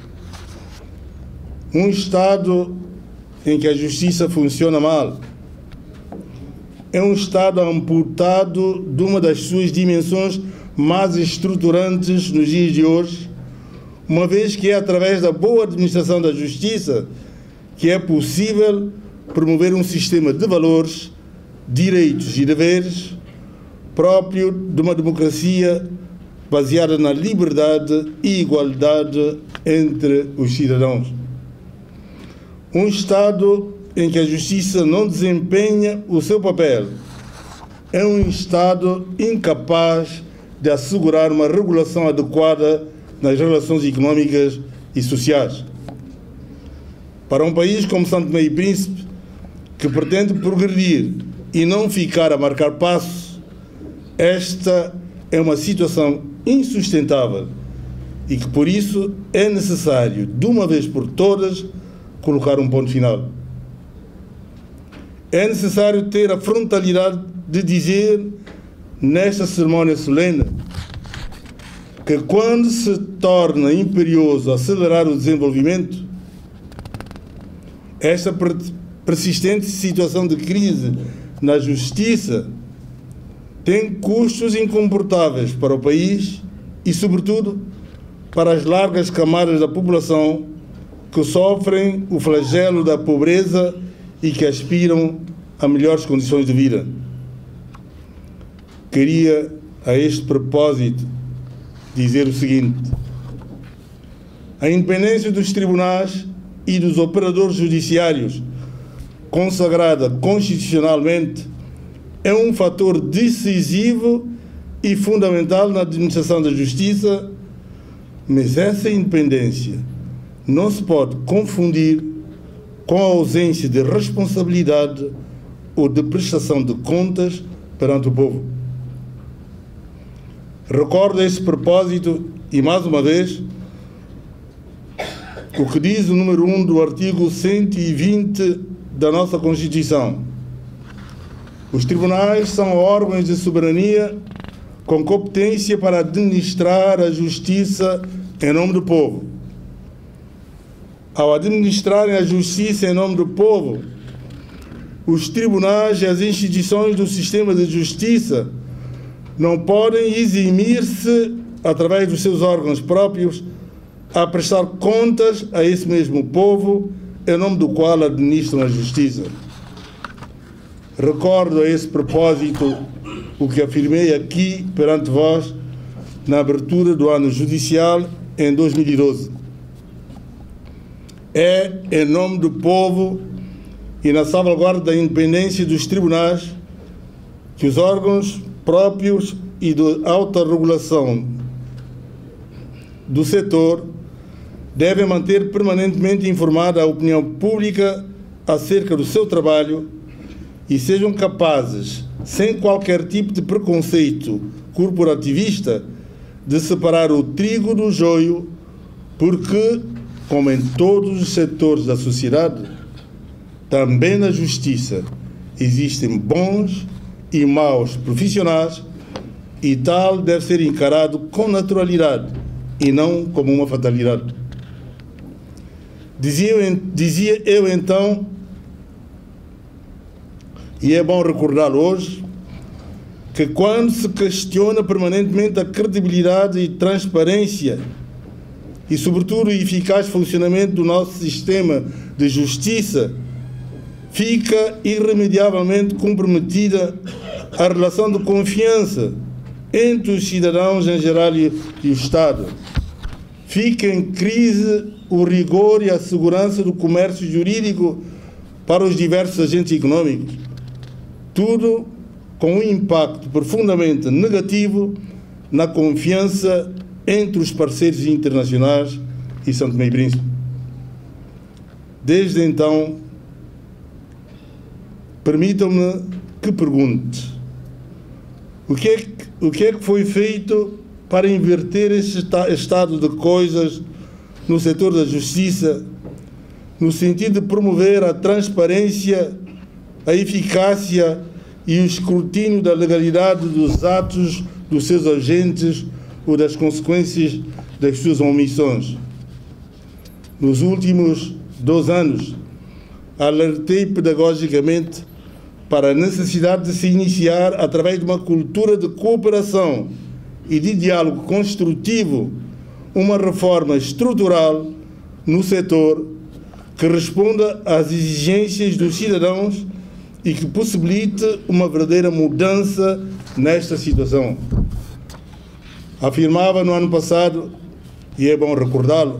Um Estado em que a justiça funciona mal é um Estado amputado de uma das suas dimensões mais estruturantes nos dias de hoje, uma vez que é através da boa administração da justiça que é possível promover um sistema de valores, direitos e deveres próprio de uma democracia baseada na liberdade e igualdade entre os cidadãos. Um Estado em que a justiça não desempenha o seu papel é um Estado incapaz de assegurar uma regulação adequada nas relações económicas e sociais. Para um país como Santo Tomé e Príncipe, que pretende progredir e não ficar a marcar passo, esta é uma situação insustentável e que, por isso, é necessário, de uma vez por todas, colocar um ponto final. É necessário ter a frontalidade de dizer, nesta cerimónia solene, que quando se torna imperioso acelerar o desenvolvimento, esta persistente situação de crise na justiça tem custos incomportáveis para o país e, sobretudo, para as largas camadas da população que sofrem o flagelo da pobreza e que aspiram a melhores condições de vida. Queria, a este propósito, dizer o seguinte: A independência dos tribunais e dos operadores judiciários, consagrada constitucionalmente, é um fator decisivo e fundamental na administração da justiça, mas essa independência não se pode confundir com a ausência de responsabilidade ou de prestação de contas perante o povo. Recordo a esse propósito, e mais uma vez, o que diz o número 1 do artigo 120 da nossa Constituição. Os tribunais são órgãos de soberania com competência para administrar a justiça em nome do povo. Ao administrarem a justiça em nome do povo, os tribunais e as instituições do sistema de justiça não podem eximir-se, através dos seus órgãos próprios, a prestar contas a esse mesmo povo, em nome do qual administram a justiça. Recordo a esse propósito o que afirmei aqui perante vós na abertura do ano judicial em 2012. É em nome do povo e na salvaguarda da independência dos tribunais que os órgãos próprios e de autorregulação do setor devem manter permanentemente informada a opinião pública acerca do seu trabalho e sejam capazes, sem qualquer tipo de preconceito corporativista, de separar o trigo do joio, porque, como em todos os setores da sociedade, também na justiça existem bons e maus profissionais e tal deve ser encarado com naturalidade e não como uma fatalidade. Dizia eu então, e é bom recordá-lo hoje, que quando se questiona permanentemente a credibilidade e transparência e, sobretudo, o eficaz funcionamento do nosso sistema de justiça, fica irremediavelmente comprometida a relação de confiança entre os cidadãos em geral e o Estado. Fica em crise o rigor e a segurança do comércio jurídico para os diversos agentes econômicos. Tudo com um impacto profundamente negativo na confiança entre os parceiros internacionais e São Tomé e Príncipe. Desde então, permitam-me que pergunte: o que é que foi feito para inverter este estado de coisas no setor da justiça, no sentido de promover a transparência, a eficácia e o escrutínio da legalidade dos atos dos seus agentes ou das consequências das suas omissões? Nos últimos 2 anos, alertei pedagogicamente para a necessidade de se iniciar, através de uma cultura de cooperação e de diálogo construtivo, uma reforma estrutural no setor que responda às exigências dos cidadãos e que possibilite uma verdadeira mudança nesta situação. Afirmava no ano passado, e é bom recordá-lo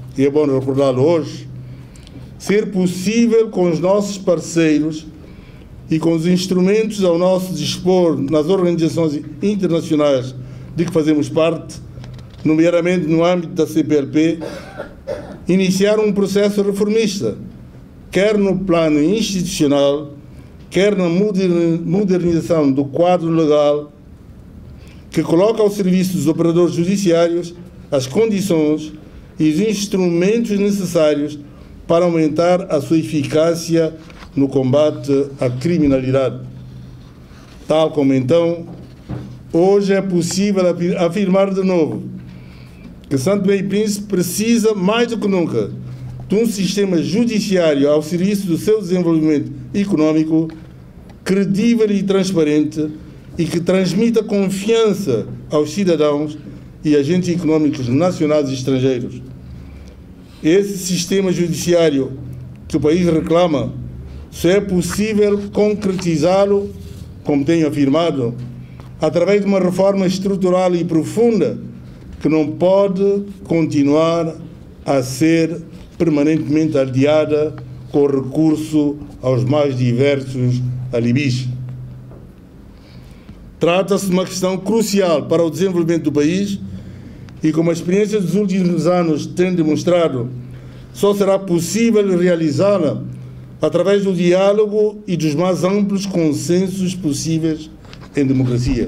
hoje, ser possível com os nossos parceiros e com os instrumentos ao nosso dispor nas organizações internacionais de que fazemos parte, nomeadamente no âmbito da CPLP, iniciar um processo reformista, quer no plano institucional, quer na modernização do quadro legal, que coloca ao serviço dos operadores judiciários as condições e os instrumentos necessários para aumentar a sua eficácia no combate à criminalidade. Tal como então, hoje é possível afirmar de novo que São Tomé e Príncipe precisa, mais do que nunca, de um sistema judiciário ao serviço do seu desenvolvimento econômico, credível e transparente, e que transmita confiança aos cidadãos e agentes econômicos nacionais e estrangeiros. Esse sistema judiciário que o país reclama só é possível concretizá-lo, como tenho afirmado, através de uma reforma estrutural e profunda que não pode continuar a ser permanentemente adiada com recurso aos mais diversos alibis. Trata-se de uma questão crucial para o desenvolvimento do país e, como a experiência dos últimos anos tem demonstrado, só será possível realizá-la através do diálogo e dos mais amplos consensos possíveis em democracia.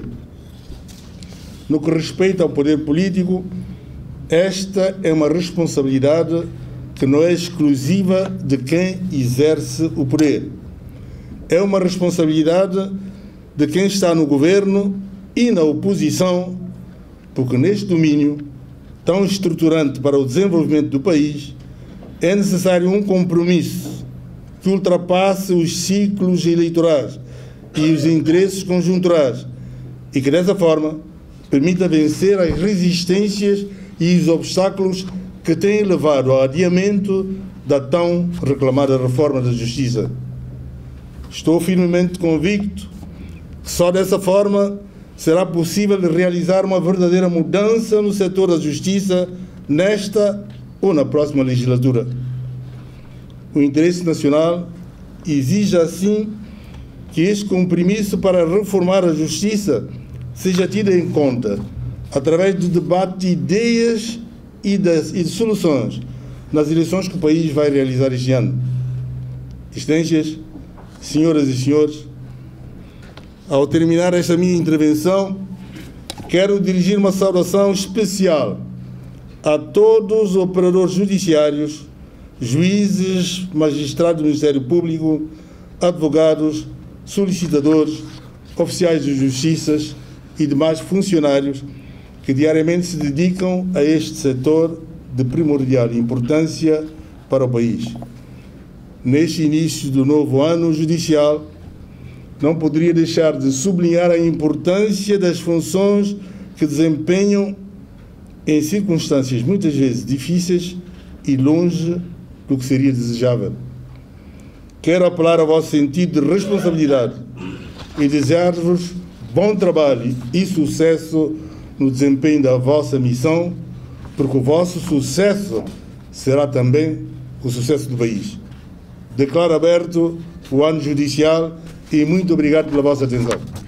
No que respeita ao poder político, esta é uma responsabilidade que não é exclusiva de quem exerce o poder. É uma responsabilidade de quem está no governo e na oposição, porque neste domínio tão estruturante para o desenvolvimento do país é necessário um compromisso que ultrapasse os ciclos eleitorais e os interesses conjunturais e que, dessa forma, permita vencer as resistências e os obstáculos que têm levado ao adiamento da tão reclamada reforma da Justiça. Estou firmemente convicto que só dessa forma será possível realizar uma verdadeira mudança no setor da Justiça nesta ou na próxima legislatura. O interesse nacional exige, assim, que este compromisso para reformar a Justiça seja tido em conta através do debate de ideias e de soluções nas eleições que o país vai realizar este ano. Excelências, senhoras e senhores, ao terminar esta minha intervenção, quero dirigir uma saudação especial a todos os operadores judiciários, juízes, magistrados do Ministério Público, advogados, solicitadores, oficiais de justiça e demais funcionários que diariamente se dedicam a este setor de primordial importância para o país. Neste início do novo ano judicial, não poderia deixar de sublinhar a importância das funções que desempenham em circunstâncias muitas vezes difíceis e longe do que seria desejável. Quero apelar ao vosso sentido de responsabilidade e desejar-vos bom trabalho e sucesso no desempenho da vossa missão, porque o vosso sucesso será também o sucesso do país. Declaro aberto o ano judicial e muito obrigado pela vossa atenção.